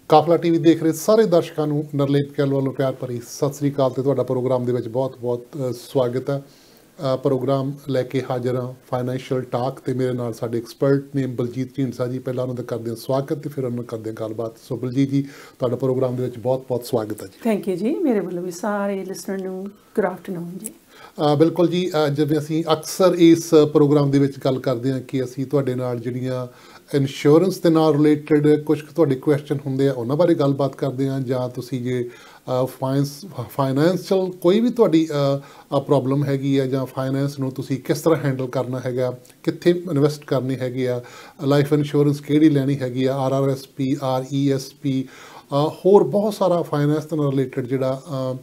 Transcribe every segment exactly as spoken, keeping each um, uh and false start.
ਕਾਫਲਾ T V ਦੇਖ ਰਹੇ ਸਾਰੇ ਦਰਸ਼ਕਾਂ ਨੂੰ ਨਰਲੇਪ ਕੈਲ ਵੱਲੋਂ ਪਿਆਰ ਭਰੀ ਸਤਿ ਸ੍ਰੀ ਅਕਾਲ ਤੇ ਤੁਹਾਡਾ ਪ੍ਰੋਗਰਾਮ ਦੇ ਵਿੱਚ ਬਹੁਤ ਬਹੁਤ ਸਵਾਗਤ ਹੈ। ਪ੍ਰੋਗਰਾਮ ਲੈ ਕੇ ਹਾਜ਼ਰ ਹਾਂ ਫਾਈਨੈਂਸ਼ੀਅਲ ਟਾਕ ਤੇ ਮੇਰੇ ਨਾਲ ਸਾਡੇ ਐਕਸਪਰਟ ਨੇ ਬਲਜੀਤ ਢੀਂਡਸਾ ਜੀ। ਪਹਿਲਾਂ ਉਹਨਾਂ ਦਾ ਕਰਦੇ ਹਾਂ ਸਵਾਗਤ ਤੇ ਫਿਰ ਉਹਨਾਂ ਨਾਲ ਕਰਦੇ ਹਾਂ ਗੱਲਬਾਤ। ਸੋ ਬਲਜੀਤ ਜੀ, ਤੁਹਾਡਾ ਪ੍ਰੋਗਰਾਮ ਦੇ ਵਿੱਚ ਬਹੁਤ ਬਹੁਤ ਸਵਾਗਤ ਹੈ ਜੀ। ਥੈਂਕ ਯੂ ਜੀ, ਮੇਰੇ ਵੱਲੋਂ ਵੀ ਸਾਰੇ ਲਿਸਨਰ ਨੂੰ ਗੁੱਡ ਆਫਟਰਨੂਨ ਜੀ। ਬਿਲਕੁਲ ਜੀ, ਜਿਵੇਂ ਅਸੀਂ ਅਕਸਰ ਇਸ ਪ੍ਰੋਗਰਾਮ ਦੇ ਵਿੱਚ ਗੱਲ ਕਰਦੇ ਹਾਂ ਕਿ ਅਸੀਂ ਤੁਹਾਡੇ ਨਾਲ ਜਿਹੜੀਆਂ ਇੰਸ਼ੋਰੈਂਸ ਦੇ ਨਾਲ ਰਿਲੇਟਡ ਕੁਛ ਤੁਹਾਡੇ ਕੁਐਸਚਨ ਹੁੰਦੇ ਆ ਉਹਨਾਂ ਬਾਰੇ ਗੱਲਬਾਤ ਕਰਦੇ ਹਾਂ, ਜਾਂ ਤੁਸੀਂ ਜੇ ਫਾਈਨਸ ਫਾਈਨੈਂਸ਼ੀਅਲ ਕੋਈ ਵੀ ਤੁਹਾਡੀ ਪ੍ਰੋਬਲਮ ਹੈਗੀ ਹੈ ਜਾਂ ਫਾਈਨੈਂਸ ਨੂੰ ਤੁਸੀਂ ਕਿਸ ਤਰ੍ਹਾਂ ਹੈਂਡਲ ਕਰਨਾ ਹੈਗਾ, ਕਿੱਥੇ ਇਨਵੈਸਟ ਕਰਨੀ ਹੈਗੀ ਆ, ਲਾਈਫ ਇੰਸ਼ੋਰੈਂਸ ਕਿਹੜੀ ਲੈਣੀ ਹੈਗੀ ਆ, R R S P, R E S P, ਹੋਰ ਬਹੁਤ ਸਾਰਾ ਫਾਈਨੈਂਸ ਨਾਲ ਰਿਲੇਟਡ ਜਿਹੜਾ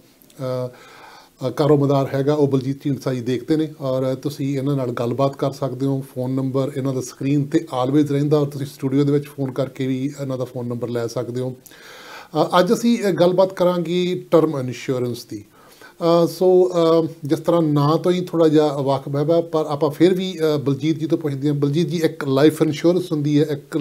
ਕਾਰੋਬਾਰ ਹੈਗਾ ਉਹ ਬਲਜੀਤ ਢੀਂਡਸਾ ਜੀ ਦੇਖਦੇ ਨੇ ਔਰ ਤੁਸੀਂ ਇਹਨਾਂ ਨਾਲ ਗੱਲਬਾਤ ਕਰ ਸਕਦੇ ਹੋ। ਫ਼ੋਨ ਨੰਬਰ ਇਹਨਾਂ ਦਾ ਸਕਰੀਨ 'ਤੇ ਆਲਵੇਜ਼ ਰਹਿੰਦਾ ਔਰ ਤੁਸੀਂ ਸਟੂਡੀਓ ਦੇ ਵਿੱਚ ਫ਼ੋਨ ਕਰਕੇ ਵੀ ਇਹਨਾਂ ਦਾ ਫ਼ੋਨ ਨੰਬਰ ਲੈ ਸਕਦੇ ਹੋ। ਅੱਜ ਅਸੀਂ ਗੱਲਬਾਤ ਕਰਾਂਗੇ ਟਰਮ ਇੰਸ਼ੋਰੈਂਸ ਦੀ। ਸੋ ਜਿਸ ਤਰ੍ਹਾਂ ਨਾਂ ਤੋਂ ਹੀ ਥੋੜ੍ਹਾ ਜਿਹਾ ਵਾਕਫ ਹੈ, ਪਰ ਆਪਾਂ ਫਿਰ ਵੀ ਬਲਜੀਤ ਜੀ ਤੋਂ ਪੁੱਛਦੇ ਹਾਂ। ਬਲਜੀਤ ਜੀ, ਇੱਕ ਲਾਈਫ ਇੰਸ਼ੋਰੈਂਸ ਹੁੰਦੀ ਹੈ, ਇੱਕ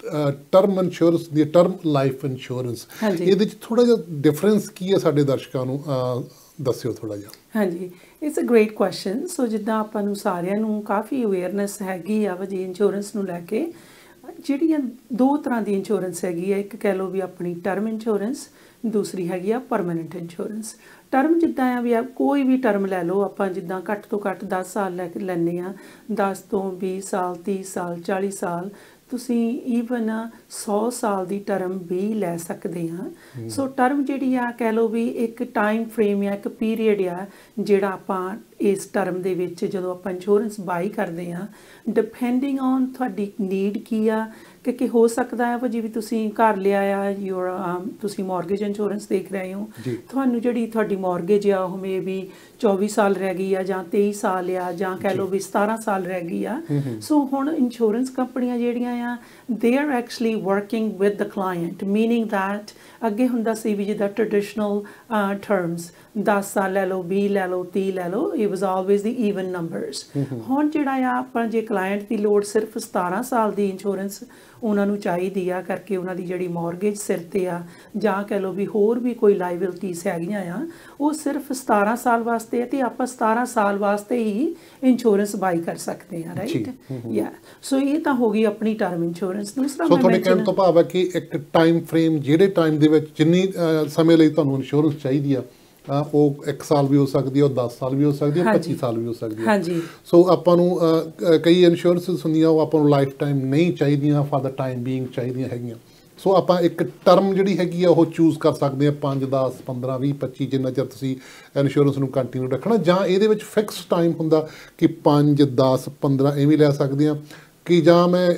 ਟਰਮ ਇੰਸ਼ੋਰੈਂਸ ਹੁੰਦੀ ਹੈ, ਟਰਮ ਲਾਈਫ ਇੰਸ਼ੋਰੈਂਸ। ਇਹਦੇ 'ਚ ਥੋੜ੍ਹਾ ਜਿਹਾ ਡਿਫਰੈਂਸ ਕੀ ਹੈ ਸਾਡੇ ਦਰਸ਼ਕਾਂ ਨੂੰ ਦੱਸਿਓ ਥੋੜ੍ਹਾ ਜਿਹਾ। ਹਾਂਜੀ, it's a great question. So ਜਿੱਦਾਂ ਆਪਾਂ ਨੂੰ ਸਾਰਿਆਂ ਨੂੰ ਕਾਫੀ ਅਵੇਅਰਨੈਸ ਹੈਗੀ ਆ ਵਾ ਜੀ ਇੰਸ਼ੋਰੈਂਸ ਨੂੰ ਲੈ ਕੇ। ਜਿਹੜੀਆਂ ਦੋ ਤਰ੍ਹਾਂ ਦੀ ਇੰਸ਼ੋਰੈਂਸ ਹੈਗੀ ਆ, ਇੱਕ ਕਹਿ ਲਓ ਵੀ ਆਪਣੀ ਟਰਮ ਇੰਸ਼ੋਰੈਂਸ, ਦੂਸਰੀ ਹੈਗੀ ਆ ਪਰਮਾਨੈਂਟ ਇੰਸ਼ੋਰੈਂਸ। ਟਰਮ ਜਿੱਦਾਂ ਆ ਵੀ ਆ ਕੋਈ ਵੀ ਟਰਮ ਲੈ ਲਓ ਆਪਾਂ, ਜਿੱਦਾਂ ਘੱਟ ਤੋਂ ਘੱਟ ਦਸ ਸਾਲ ਲੈ ਕੇ ਲੈਂਦੇ ਹਾਂ, ਦਸ ਤੋਂ ਵੀਹ ਸਾਲ, ਤੀਹ ਸਾਲ, ਚਾਲੀ ਸਾਲ, ਤੁਸੀਂ ਈਵਨ ਸੌ ਸਾਲ ਦੀ ਟਰਮ ਵੀ ਲੈ ਸਕਦੇ ਹਾਂ। ਸੋ ਟਰਮ ਜਿਹੜੀ ਆ ਕਹਿ ਲਓ ਵੀ ਇੱਕ ਟਾਈਮ ਫਰੇਮ ਆ, ਇੱਕ ਪੀਰੀਅਡ ਆ ਜਿਹੜਾ ਆਪਾਂ ਇਸ ਟਰਮ ਦੇ ਵਿੱਚ ਜਦੋਂ ਆਪਾਂ ਇੰਸ਼ੋਰੈਂਸ ਬਾਈ ਕਰਦੇ ਹਾਂ, ਡਿਪੈਂਡਿੰਗ ਔਨ ਤੁਹਾਡੀ ਨੀਡ ਕੀ ਆ। ਕਿ ਹੋ ਸਕਦਾ ਹੈ ਵਾ ਜਿਵੇਂ ਤੁਸੀਂ ਘਰ ਲਿਆ ਆ, ਯੂਰ ਤੁਸੀਂ ਮੌਰਗੇਜ ਇੰਸ਼ੋਰੈਂਸ ਦੇਖ ਰਹੇ ਹੋ, ਤੁਹਾਨੂੰ ਜਿਹੜੀ ਤੁਹਾਡੀ ਮੌਰਗੇਜ ਆ ਉਹ ਮੇ ਵੀ ਚੌਵੀ ਸਾਲ ਰਹਿ ਗਈ ਆ ਜਾਂ ਤੇਈ ਸਾਲ ਆ ਜਾਂ ਕਹਿ ਲਓ ਵੀ ਸਤਾਰਾਂ ਸਾਲ ਰਹਿ ਗਈ ਆ। ਸੋ ਹੁਣ ਇੰਸ਼ੋਰੈਂਸ ਕੰਪਨੀਆਂ ਜਿਹੜੀਆਂ ਆ they are actually working with the client, meaning that ਅੱਗੇ ਹੁੰਦਾ ਸੀ ਵੀ ਜਿੱਦਾਂ ਟਰਡੀਸ਼ਨਲ ਟਰਮਸ ਦਸ ਸਾਲ ਲੈ ਲਓ, ਵੀਹ ਲੈ ਲਓ, ਤੀਹ ਲੈ ਲਓ, it was always the even numbers. ਹੁਣ ਜਿਹੜਾ ਆ ਆਪਾਂ ਜੇ ਕਲਾਇੰਟ ਦੀ ਲੋੜ ਸਿਰਫ ਸਤਾਰਾਂ ਸਾਲ ਦੀ ਇੰਸ਼ੋਰੈਂਸ ਉਹਨਾਂ ਨੂੰ ਚਾਹੀਦੀ ਆ ਕਰਕੇ ਉਹਨਾਂ ਦੀ ਜਿਹੜੀ ਮੌਰਗੇਜ ਸਿਰ 'ਤੇ ਆ ਜਾਂ ਕਹਿ ਲਓ ਵੀ ਹੋਰ ਵੀ ਕੋਈ ਲਾਇਬਿਲਟੀਜ਼ ਹੈਗੀਆਂ ਆ ਉਹ ਸਿਰਫ ਸਤਾਰਾਂ ਸਾਲ ਵਾਸਤੇ ਹੈ ਅਤੇ ਆਪਾਂ ਸਤਾਰਾਂ ਸਾਲ ਵਾਸਤੇ ਹੀ ਇੰਸ਼ੋਰੈਂਸ ਬਾਈ ਕਰ ਸਕਦੇ ਹਾਂ, ਰਾਈਟ? ਯਾ, ਸੋ ਇਹ ਤਾਂ ਹੋ ਗਈ ਆਪਣੀ ਟਰਮ ਇੰਸ਼ੋਰੈਂਸ। ਦੂਸਰਾ ਸੋ ਤੁਹਾਡੇ ਕਹਿਣ ਤੋਂ ਭਾਵ ਹੈ ਕਿ ਇੱਕ ਟਾਈਮ ਫਰੇਮ, ਜਿਹੜੇ ਟਾਈਮ ਦੇ ਵਿੱਚ ਜਿੰਨੀ ਸਮੇਂ ਲਈ ਤੁਹਾਨੂੰ ਇੰਸ਼ੋਰੈਂਸ ਚਾਹੀਦੀ ਆ, ਉਹ ਇੱਕ ਸਾਲ ਵੀ ਹੋ ਸਕਦੀ ਹੈ, ਉਹ ਦਸ ਸਾਲ ਵੀ ਹੋ ਸਕਦੀ ਹੈ, ਪੱਚੀ ਸਾਲ ਵੀ ਹੋ ਸਕਦੀ ਹੈ। ਹਾਂਜੀ। ਸੋ ਆਪਾਂ ਨੂੰ ਕਈ ਇੰਸ਼ੋਰੈਂਸਿਸ ਹੁੰਦੀਆਂ ਉਹ ਆਪਾਂ ਨੂੰ ਲਾਈਫ ਟਾਈਮ ਨਹੀਂ ਚਾਹੀਦੀਆਂ, ਫਾਰ ਦਾ ਟਾਈਮ ਬੀਇੰਗ ਚਾਹੀਦੀਆਂ ਹੈਗੀਆਂ। ਸੋ ਆਪਾਂ ਇੱਕ ਟਰਮ ਜਿਹੜੀ ਹੈਗੀ ਆ ਉਹ ਚੂਜ਼ ਕਰ ਸਕਦੇ ਹਾਂ, ਪੰਜ, ਦਸ, ਪੰਦਰਾਂ, ਵੀਹ, ਪੱਚੀ, ਜਿੰਨਾ ਚਿਰ ਤੁਸੀਂ ਇੰਸ਼ੋਰੈਂਸ ਨੂੰ ਕੰਟੀਨਿਊ ਰੱਖਣਾ। ਜਾਂ ਇਹਦੇ ਵਿੱਚ ਫਿਕਸ ਟਾਈਮ ਹੁੰਦਾ ਕਿ ਪੰਜ, ਦਸ, ਪੰਦਰਾਂ ਇਵੇਂ ਲੈ ਸਕਦੇ ਹਾਂ, ਕਿ ਜਾਂ ਮੈਂ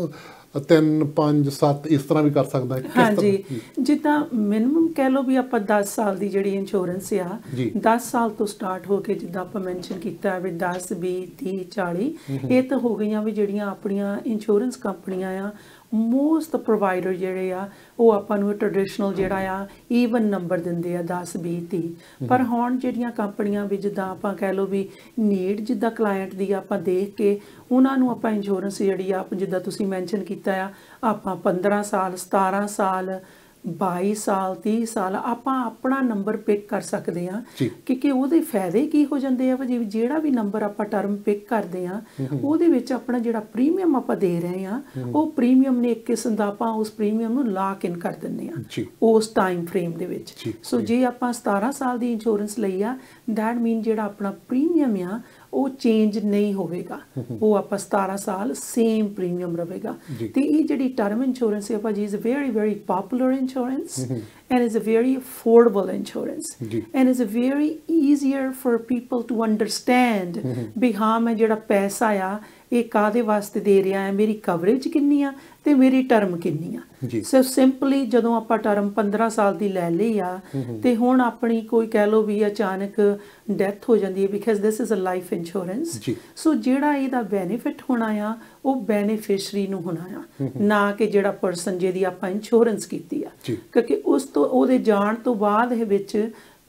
ਤਿੰਨ, ਪੰਜ, ਸੱਤ ਇਸ ਤਰ੍ਹਾਂ ਵੀ ਕਰ ਸਕਦਾ। ਹਾਂਜੀ, ਜਿੱਦਾਂ ਮਿਨੀਮਮ ਕਹਿ ਲਓ ਵੀ ਆਪਾਂ ਦਸ ਸਾਲ ਦੀ ਜਿਹੜੀ ਇੰਸ਼ੋਰੈਂਸ ਆ, ਦਸ ਸਾਲ ਤੋਂ ਸਟਾਰਟ ਹੋ ਕੇ ਜਿੱਦਾਂ ਆਪਾਂ ਮੈਂਸ਼ਨ ਕੀਤਾ ਵੀ ਦਸ, ਵੀਹ, ਤੀਹ, ਚਾਲੀ, ਇਹ ਤਾਂ ਹੋ ਗਈਆਂ ਵੀ ਜਿਹੜੀਆਂ ਆਪਣੀਆਂ ਇੰਸ਼ੋਰੈਂਸ ਕੰਪਨੀਆਂ ਆ। ਮੋਸਟ ਪ੍ਰੋਵਾਈਡਰ ਜਿਹੜੇ ਆ ਉਹ ਆਪਾਂ ਨੂੰ ਟਰਡੀਸ਼ਨਲ ਜਿਹੜਾ ਆ ਈਵਨ ਨੰਬਰ ਦਿੰਦੇ ਆ ਦਸ, ਵੀਹ, ਤੀਹ। ਪਰ ਹੁਣ ਜਿਹੜੀਆਂ ਕੰਪਨੀਆਂ ਵੀ ਜਿੱਦਾਂ ਆਪਾਂ ਕਹਿ ਲਓ ਵੀ ਨੀਡ ਜਿੱਦਾਂ ਕਲਾਇੰਟ ਦੀ ਆਪਾਂ ਦੇਖ ਕੇ ਉਹਨਾਂ ਨੂੰ ਆਪਾਂ ਇੰਸ਼ੋਰੈਂਸ ਜਿਹੜੀ ਆ ਜਿੱਦਾਂ ਤੁਸੀਂ ਮੈਂਸ਼ਨ ਕੀਤਾ ਆ, ਆਪਾਂ ਪੰਦਰਾਂ ਸਾਲ, ਸਤਾਰਾਂ ਸਾਲ, ਬਾਈ ਸਾਲ, ਤੀਹ ਸਾਲ ਆਪਾਂ ਆਪਣਾ ਨੰਬਰ ਪਿਕ ਕਰ ਸਕਦੇ ਹਾਂ। ਕਿਉਂਕਿ ਉਹਦੇ ਫਾਇਦੇ ਕੀ ਹੋ ਜਾਂਦੇ ਆ ਵਾ, ਜਿਵੇਂ ਜਿਹੜਾ ਵੀ ਨੰਬਰ ਆਪਾਂ ਟਰਮ ਪਿਕ ਕਰਦੇ ਹਾਂ ਉਹਦੇ ਵਿੱਚ ਆਪਣਾ ਜਿਹੜਾ ਪ੍ਰੀਮੀਅਮ ਆਪਾਂ ਦੇ ਰਹੇ ਹਾਂ ਉਹ ਪ੍ਰੀਮੀਅਮ ਨੇ ਇੱਕ ਕਿਸਮ ਦਾ ਆਪਾਂ ਉਸ ਪ੍ਰੀਮੀਅਮ ਨੂੰ ਲਾਕ ਇਨ ਕਰ ਦਿੰਦੇ ਹਾਂ ਉਸ ਟਾਈਮ ਫਰੇਮ ਦੇ ਵਿੱਚ। ਸੋ ਜੇ ਆਪਾਂ ਸਤਾਰਾਂ ਸਾਲ ਦੀ ਇੰਸ਼ੋਰੈਂਸ ਲਈ ਆ, ਦੈਟ ਮੀਨ ਜਿਹੜਾ ਆਪਣਾ ਪ੍ਰੀਮੀਅਮ ਆ ਉਹ ਚੇਂਜ ਨਹੀਂ ਹੋਵੇਗਾ, ਉਹ ਆਪਾਂ ਸਤਾਰਾਂ ਸਾਲ ਸੇਮ ਪ੍ਰੀਮੀਅਮ ਰਹੇਗਾ। ਤੇ ਇਹ ਜਿਹੜੀ ਟਰਮ ਇੰਸ਼ੋਰੈਂਸ ਹੈ ਭਾਜੀ, is a very very popular insurance and is a very affordable insurance and is a very easier for people to understand ਵੀ ਹਾਂ ਮੈਂ ਜਿਹੜਾ ਪੈਸਾ ਆ ਇਹ ਕਾਹਦੇ ਵਾਸਤੇ ਦੇ ਰਿਹਾ ਹੈ, ਮੇਰੀ ਕਵਰੇਜ ਕਿੰਨੀ ਆ ਤੇ ਮੇਰੀ ਟਰਮ ਕਿੰਨੀ ਆ। ਸੋ ਸਿੰਪਲੀ ਜਦੋਂ ਆਪਾਂ ਟਰਮ ਪੰਦਰਾਂ ਸਾਲ ਦੀ ਲੈ ਲਈ ਆ ਤੇ ਹੁਣ ਆਪਣੀ ਕੋਈ ਕਹਿ ਲਓ ਵੀ ਅਚਾਨਕ ਡੈਥ ਹੋ ਜਾਂਦੀ ਹੈ, because this is a life insurance. So ਜਿਹੜਾ ਇਹਦਾ ਬੈਨੀਫਿਟ ਹੋਣਾ ਆ ਉਹ ਬੈਨੀਫਿਸ਼ਰੀ ਨੂੰ ਹੋਣਾ ਆ, ਨਾ ਕਿ ਜਿਹੜਾ ਪਰਸਨ ਜਿਹਦੀ ਆਪਾਂ ਇੰਸ਼ੋਰੈਂਸ ਕੀਤੀ ਆ। ਕਿਉਂਕਿ ਉਸ ਤੋਂ ਉਹਦੇ ਜਾਣ ਤੋਂ ਬਾਅਦ ਇਹ ਵਿੱਚ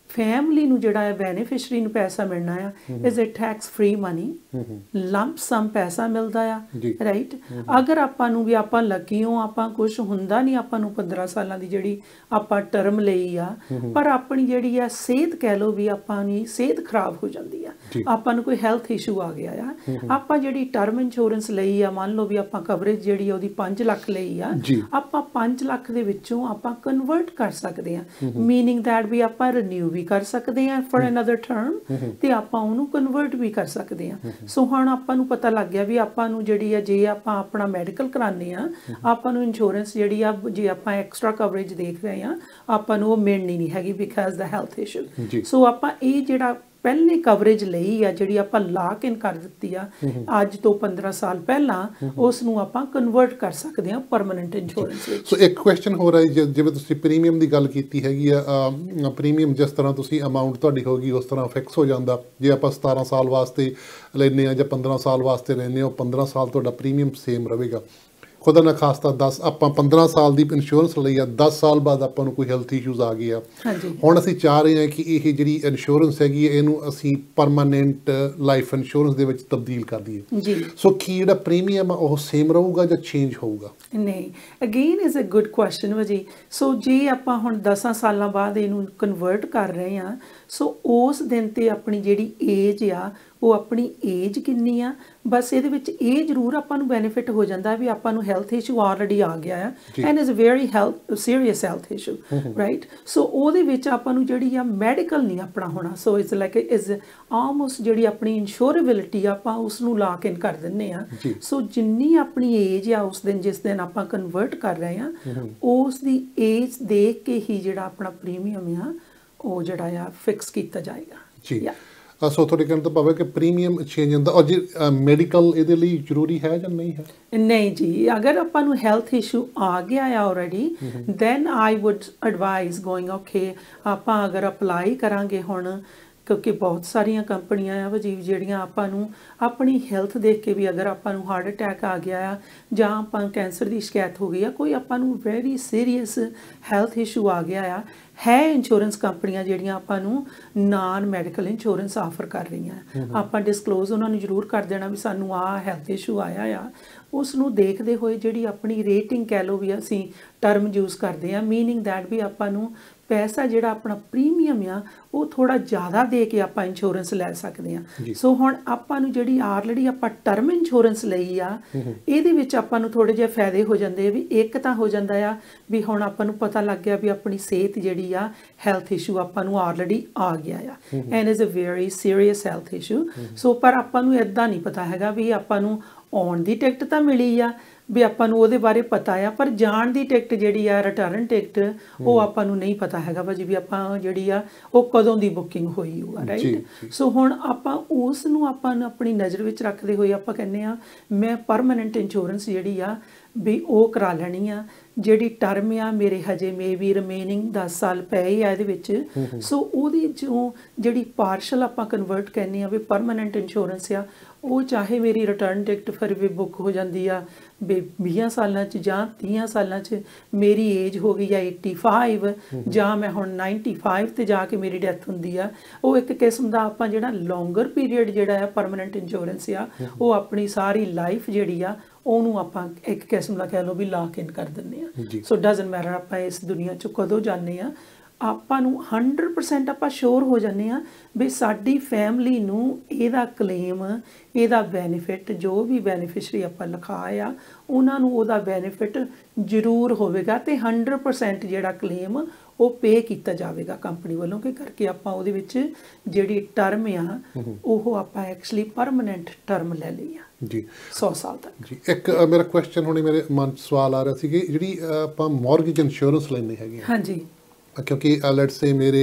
ਫੈਮਿਲੀ ਨੂੰ ਜਿਹੜਾ ਹੈ ਬੈਨੀਫਿਸ਼ਰੀ ਨੂੰ ਪੈਸਾ ਮਿਲਣਾ ਆ is a tax free money, lump sum ਪੈਸਾ ਮਿਲਦਾ ਆ, ਰਾਈਟ। ਅਗਰ ਆਪਾਂ ਨੂੰ ਵੀ ਆਪਾਂ ਲੱਕੀ ਹੋ, ਆਪਾਂ ਕੁਝ ਹੁੰਦਾ ਨਹੀਂ, ਆਪਾਂ ਨੂੰ ਪੰਦਰਾਂ ਸਾਲਾਂ ਦੀ ਜਿਹੜੀ ਆਪਾਂ ਟਰਮ ਲਈ ਆ, ਪਰ ਆਪਣੀ ਜਿਹੜੀ ਆ ਸਿਹਤ ਕਹਿ ਲਓ ਵੀ ਆਪਾਂ ਦੀ ਸਿਹਤ ਖਰਾਬ ਹੋ ਜਾਂਦੀ ਆ, ਆਪਾਂ ਨੂੰ ਕੋਈ ਹੈਲਥ ਇਸ਼ੂ ਆ ਗਿਆ ਆ, ਆਪਾਂ ਜਿਹੜੀ ਟਰਮ ਇੰਸ਼ੋਰੈਂਸ ਲਈ ਆ, ਮੰਨ ਲਓ ਵੀ ਆਪਾਂ ਕਵਰੇਜ ਜਿਹੜੀ ਉਹਦੀ ਪੰਜ ਲੱਖ ਲਈ ਆ, ਆਪਾਂ ਪੰਜ ਲੱਖ ਦੇ ਵਿੱਚੋਂ ਆਪਾਂ ਕਨਵਰਟ ਕਰ ਸਕਦੇ ਆ, ਮੀਨਿੰਗ ਦੈਟ ਵੀ ਆਪਾਂ ਰੀਨਿਊ ਵੀ ਕਰ ਸਕਦੇ ਆ ਫॉर ਅਨਦਰ ਟਰਮ, ਤੇ ਆਪਾਂ ਉਹਨੂੰ ਕਨਵਰਟ ਵੀ ਕਰ ਸਕਦੇ ਆ। ਸੋ ਹੁਣ ਆਪਾਂ ਨੂੰ ਪਤਾ ਲੱਗ ਗਿਆ ਵੀ ਆਪਾਂ ਨੂੰ ਜਿਹੜੀ ਆ ਜੇ ਆਪਾਂ ਆਪਣਾ ਮੈਡੀਕਲ ਕਰਾਉਂਦੇ ਆ, ਆਪਾਂ ਨੂੰ ਇੰਸ਼ੋਰੈਂਸ ਜਿਹੜੀ ਆ ਜੇ ਆਪਾਂ ਐਕਸਟਰਾ ਕਵਰੇਜ ਦੇਖ ਰਹੇ ਆ, ਆਪਾਂ ਨੂੰ ਉਹ ਮਿਲਣੀ ਨਹੀਂ ਹੈਗੀ because the health issue. So ਆਪਾਂ ਇਹ ਜਿਹੜਾ ਪਹਿਲੇ ਕਵਰੇਜ ਲਈ ਆ ਜਿਹੜੀ ਆਪਾਂ ਲਾਕ ਇਨ ਕਰ ਦਿੱਤੀ ਆ ਅੱਜ ਤੋਂ ਪੰਦਰਾਂ ਸਾਲ ਪਹਿਲਾਂ, ਉਸ ਨੂੰ ਆਪਾਂ ਕਨਵਰਟ ਕਰ ਸਕਦੇ ਆ ਪਰਮਨੈਂਟ ਇੰਸ਼ੋਰੈਂਸ ਵਿੱਚ। ਸੋ ਇੱਕ ਕੁਐਸਚਨ ਹੋ ਰਿਹਾ ਹੈ, ਜਿਵੇਂ ਤੁਸੀਂ ਪ੍ਰੀਮੀਅਮ ਦੀ ਗੱਲ ਕੀਤੀ ਹੈਗੀ ਆ, ਪ੍ਰੀਮੀਅਮ ਜਿਸ ਤਰ੍ਹਾਂ ਤੁਸੀਂ ਅਮਾਊਂਟ ਤੁਹਾਡੀ ਹੋਗੀ ਉਸ ਤਰ੍ਹਾਂ ਫਿਕਸ ਹੋ ਜਾਂਦਾ। ਜੇ ਆਪਾਂ ਸਤਾਰਾਂ ਸਾਲ ਵਾਸਤੇ ਲੈਂਦੇ ਆ ਜਾਂ ਪੰਦਰਾਂ ਸਾਲ ਵਾਸਤੇ ਲੈਂਦੇ ਆ, ਉਹ ਪੰਦਰਾਂ ਸਾਲ ਤੁਹਾਡਾ ਪ੍ਰੀਮੀਅਮ ਸੇਮ ਰਹੇਗਾ। ਖੁਦਾ ਨਾ ਖਾਸਤਾ ਦਸ ਆਪਾਂ ਪੰਦਰਾਂ ਸਾਲ ਦੀ ਇੰਸ਼ੋਰੈਂਸ ਲਈ ਆ, ਦਸ ਸਾਲ ਬਾਅਦ ਆਪਾਂ ਨੂੰ ਕੋਈ ਹੈਲਥ ਇਸ਼ੂਜ਼ ਆ ਗਏ ਆ, ਹੁਣ ਅਸੀਂ ਚਾਹ ਰਹੇ ਹਾਂ ਕਿ ਇਹ ਜਿਹੜੀ ਇੰਸ਼ੋਰੈਂਸ ਹੈਗੀ ਹੈ ਇਹਨੂੰ ਅਸੀਂ ਪਰਮਾਨੈਂਟ ਲਾਈਫ ਇੰਸ਼ੋਰੈਂਸ ਦੇ ਵਿੱਚ ਤਬਦੀਲ ਕਰ ਦਈਏ ਜੀ। ਸੋ ਕੀ ਜਿਹੜਾ ਪ੍ਰੀਮੀਅਮ ਆ ਉਹ ਸੇਮ ਰਹੂਗਾ ਜਾਂ ਚੇਂਜ ਹੋਊਗਾ? ਨਹੀਂ, again is a good question ਵਜੀ। ਸੋ ਜੇ ਆਪਾਂ ਹੁਣ ਦਸਾਂ ਸਾਲਾਂ ਬਾਅਦ ਇਹਨੂੰ ਕਨਵਰਟ ਕਰ ਰਹੇ ਹਾਂ, ਸੋ ਉਸ ਦਿਨ ਤੇ ਆਪਣੀ ਜਿਹੜੀ ਏਜ ਆ ਉਹ ਆਪਣੀ ਏਜ ਕਿੰਨੀ ਆ, ਬਸ ਇਹਦੇ ਵਿੱਚ ਇਹ ਜ਼ਰੂਰ ਆਪਾਂ ਨੂੰ ਬੈਨੀਫਿਟ ਹੋ ਜਾਂਦਾ ਵੀ ਆਪਾਂ ਨੂੰ ਹੈਲਥ ਇਸ਼ੂ ਆਲਰੇਡੀ ਆ ਗਿਆ ਆ and is a very health serious health issue, right. So ਉਹਦੇ ਵਿੱਚ ਆਪਾਂ ਨੂੰ ਜਿਹੜੀ ਆ ਮੈਡੀਕਲ ਨਹੀਂ ਆਪਣਾ ਹੋਣਾ। So it's like is almost ਜਿਹੜੀ ਆਪਣੀ ਇੰਸ਼ੋਰੇਬਿਲਿਟੀ ਆਪਾਂ ਉਸ ਨੂੰ ਲਾਕ ਇਨ ਕਰ ਦਿੰਦੇ ਆ। ਸੋ ਜਿੰਨੀ ਆਪਣੀ ਏਜ ਆ ਉਸ ਦਿਨ ਜਿਸ ਦਿਨ ਆਪਾਂ ਕਨਵਰਟ ਕਰ ਰਹੇ ਆ, ਉਸ ਦੀ ਏਜ ਦੇਖ ਕੇ ਹੀ ਜਿਹੜਾ ਆਪਣਾ ਪ੍ਰੀਮੀਅਮ ਆ ਉਹ ਜਿਹੜਾ ਆ ਫਿਕਸ ਕੀਤਾ ਜਾਏਗਾ ਜੀ। ਸੋ ਤੁਹਾਡੇ ਕਹਿਣ ਤੋਂ ਭਾਵੇਂ ਕਿ ਪ੍ਰੀਮੀਅਮ ਚੇਂਜ ਹੁੰਦਾ, ਔਰ ਜੇ ਮੈਡੀਕਲ ਇਹਦੇ ਲਈ ਜ਼ਰੂਰੀ ਹੈ ਜਾਂ ਨਹੀਂ ਹੈ? ਨਹੀਂ ਜੀ, ਅਗਰ ਆਪਾਂ ਨੂੰ ਹੈਲਥ ਇਸ਼ੂ ਆ ਗਿਆ ਆ already, then I would advise going okay ਆਪਾਂ ਅਗਰ ਅਪਲਾਈ ਕਰਾਂਗੇ ਹੁਣ, ਕਿਉਂਕਿ ਬਹੁਤ ਸਾਰੀਆਂ ਕੰਪਨੀਆਂ ਆ ਵਜੀਵ ਜਿਹੜੀਆਂ ਆਪਾਂ ਨੂੰ ਆਪਣੀ ਹੈਲਥ ਦੇਖ ਕੇ ਵੀ, ਅਗਰ ਆਪਾਂ ਨੂੰ ਹਾਰਟ ਅਟੈਕ ਆ ਗਿਆ ਆ ਜਾਂ ਆਪਾਂ ਕੈਂਸਰ ਦੀ ਸ਼ਿਕਾਇਤ ਹੋ ਗਈ ਆ, ਕੋਈ ਆਪਾਂ ਨੂੰ ਵੈਰੀ ਸੀਰੀਅਸ ਹੈਲਥ ਇਸ਼ੂ ਆ ਗਿਆ ਆ, ਹੈ ਇੰਸ਼ੋਰੈਂਸ ਕੰਪਨੀਆਂ ਜਿਹੜੀਆਂ ਆਪਾਂ ਨੂੰ ਨਾਨ ਮੈਡੀਕਲ ਇੰਸ਼ੋਰੈਂਸ ਆਫਰ ਕਰ ਰਹੀਆਂ। ਆਪਾਂ ਡਿਸਕਲੋਜ਼ ਉਹਨਾਂ ਨੂੰ ਜ਼ਰੂਰ ਕਰ ਦੇਣਾ ਵੀ ਸਾਨੂੰ ਆਹ ਹੈਲਥ ਇਸ਼ੂ ਆਇਆ ਆ, ਉਸ ਨੂੰ ਦੇਖਦੇ ਹੋਏ ਜਿਹੜੀ ਆਪਣੀ ਰੇਟਿੰਗ ਕਹਿ ਲਓ ਵੀ ਅਸੀਂ ਟਰਮ ਯੂਜ਼ ਕਰਦੇ ਆ, ਮੀਨਿੰਗ ਦੈਟ ਵੀ ਆਪਾਂ ਨੂੰ ਪੈਸਾ ਜਿਹੜਾ ਆਪਣਾ ਪ੍ਰੀਮੀਅਮ ਆ ਉਹ ਥੋੜਾ ਜ਼ਿਆਦਾ ਦੇ ਕੇ ਆਪਾਂ ਇੰਸ਼ੋਰੈਂਸ ਲੈ ਸਕਦੇ ਆ। ਸੋ ਹੁਣ ਆਪਾਂ ਨੂੰ ਜਿਹੜੀ ਆਲਰੇਡੀ ਆਪਾਂ ਟਰਮ ਇੰਸ਼ੋਰੈਂਸ ਲਈ ਆ, ਇਹਦੇ ਵਿੱਚ ਆਪਾਂ ਨੂੰ ਥੋੜੇ ਜਿਹੇ ਫਾਇਦੇ ਹੋ ਜਾਂਦੇ ਵੀ, ਇੱਕ ਤਾਂ ਹੋ ਜਾਂਦਾ ਆ ਵੀ ਹੁਣ ਆਪਾਂ ਨੂੰ ਪਤਾ ਲੱਗ ਗਿਆ ਵੀ ਆਪਣੀ ਸਿਹਤ ਜਿਹੜੀ ਆ ਹੈਲਥ ਇਸ਼ੂ ਆਪਾਂ ਨੂੰ ਆਲਰੇਡੀ ਆ ਗਿਆ ਆ and is a very serious health issue. So ਪਰ ਆਪਾਂ ਨੂੰ ਇਦਾਂ ਨਹੀਂ ਪਤਾ ਹੈਗਾ ਵੀ ਆਪਾਂ ਨੂੰ ਆਉਣ ਦੀ ਟਿਕਟ ਤਾਂ ਮਿਲੀ ਆ ਵੀ ਆਪਾਂ ਨੂੰ ਉਹਦੇ ਬਾਰੇ ਪਤਾ ਆ, ਪਰ ਜਾਣ ਦੀ ਟਿਕਟ ਜਿਹੜੀ ਆ ਰਿਟਰਨ ਟਿਕਟ ਉਹ ਆਪਾਂ ਨੂੰ ਨਹੀਂ ਪਤਾ ਹੈਗਾ ਭਾਜੀ ਵੀ ਆਪਾਂ ਜਿਹੜੀ ਆ ਉਹ ਕਦੋਂ ਦੀ ਬੁਕਿੰਗ ਹੋਈ ਹੋਊਗਾ, ਰਾਈਟ। ਸੋ ਹੁਣ ਆਪਾਂ ਉਸ ਨੂੰ ਆਪਾਂ ਨੂੰ ਆਪਣੀ ਨਜ਼ਰ ਵਿੱਚ ਰੱਖਦੇ ਹੋਏ ਆਪਾਂ ਕਹਿੰਦੇ ਆ ਮੈਂ ਪਰਮਾਨੈਂਟ ਇੰਸ਼ੋਰੈਂਸ ਜਿਹੜੀ ਆ ਵੀ ਉਹ ਕਰਾ ਲੈਣੀ ਆ, ਜਿਹੜੀ ਟਰਮ ਆ ਮੇਰੇ ਹਜੇ ਮੇ ਵੀ ਰਿਮੇਨਿੰਗ ਦਸ ਸਾਲ ਪਏ ਆ ਇਹਦੇ ਵਿੱਚ। ਸੋ ਉਹਦੀ ਜੋ ਜਿਹੜੀ ਪਾਰਸ਼ਲ ਆਪਾਂ ਕਨਵਰਟ ਕਹਿੰਦੇ ਆ ਵੀ ਪਰਮਾਨੈਂਟ ਇੰਸ਼ੋਰੈਂਸ ਆ, ਉਹ ਚਾਹੇ ਮੇਰੀ ਰਿਟਰਨ ਟਿਕਟ ਫਿਰ ਵੀ ਬੁੱਕ ਹੋ ਜਾਂਦੀ ਆ ਵੀ ਵੀਹਾਂ ਸਾਲਾਂ 'ਚ ਜਾਂ ਤੀਹਾਂ ਸਾਲਾਂ 'ਚ ਮੇਰੀ ਏਜ ਹੋ ਗਈ ਆ ਏਟੀ ਫਾਈਵ ਜਾਂ ਮੈਂ ਹੁਣ ਨਾਈਨਟੀ ਫਾਈਵ 'ਤੇ ਜਾ ਕੇ ਮੇਰੀ ਡੈਥ ਹੁੰਦੀ ਆ, ਉਹ ਇੱਕ ਕਿਸਮ ਦਾ ਆਪਾਂ ਜਿਹੜਾ ਲੌਂਗਰ ਪੀਰੀਅਡ ਜਿਹੜਾ ਆ ਪਰਮਾਨੈਂਟ ਇੰਸ਼ੋਰੈਂਸ ਆ ਉਹ ਆਪਣੀ ਸਾਰੀ ਲਾਈਫ ਜਿਹੜੀ ਆ ਉਹਨੂੰ ਆਪਾਂ ਇੱਕ ਕਿਸਮ ਦਾ ਕਹਿ ਲਓ ਵੀ ਲਾਕ ਇਨ ਕਰ ਦਿੰਦੇ ਆ। ਸੋ ਡਜ਼ਨਟ ਮੈਟਰ ਆਪਾਂ ਇਸ ਦੁਨੀਆ 'ਚ ਕਦੋਂ ਜਾਂਦੇ ਆ, ਆਪਾਂ ਨੂੰ ਹੰਡਰਡ ਪਰਸੈਂਟ ਆਪਾਂ ਸ਼ੋਰ ਹੋ ਜਾਂਦੇ ਆ ਵੀ ਸਾਡੀ ਫੈਮਿਲੀ ਨੂੰ ਇਹਦਾ ਕਲੇਮ, ਇਹਦਾ ਬੈਨੀਫਿਟ, ਜੋ ਵੀ ਬੈਨੀਫਿਸ਼ਰੀ ਆਪਾਂ ਲਿਖਾਇਆ ਉਹਨਾਂ ਨੂੰ ਉਹਦਾ ਬੈਨੀਫਿਟ ਜ਼ਰੂਰ ਹੋਵੇਗਾ ਤੇ ਹੰਡਰਡ ਪਰਸੈਂਟ ਜਿਹੜਾ ਕਲੇਮ ਉਹ ਪੇ ਕੀਤਾ ਜਾਵੇਗਾ ਕੰਪਨੀ ਵੱਲੋਂ, ਕਿ ਕਰਕੇ ਆਪਾਂ ਉਹਦੇ ਵਿੱਚ ਜਿਹੜੀ ਟਰਮ ਆ ਉਹ ਆਪਾਂ ਐਕਚੁਅਲੀ ਪਰਮਾਨੈਂਟ ਟਰਮ ਲੈ ਲਈ ਆ ਜੀ ਸੌ ਸਾਲ ਤੱਕ ਜੀ। ਇੱਕ ਮੇਰਾ ਕੁਐਸਚਨ ਹੁਣੇ ਮੇਰੇ ਮਨ 'ਚ ਸਵਾਲ ਆ ਰਿਹਾ ਸੀ ਕਿ ਜਿਹੜੀ ਆਪਾਂ ਮੌਰਗੇਜ ਇੰਸ਼ੋਰੈਂਸ ਲੈਂਦੇ ਹੈਗੇ ਹਾਂਜੀ, ਕਿਉਂਕਿ ਲੈਟਸ ਸੇ ਮੇਰੇ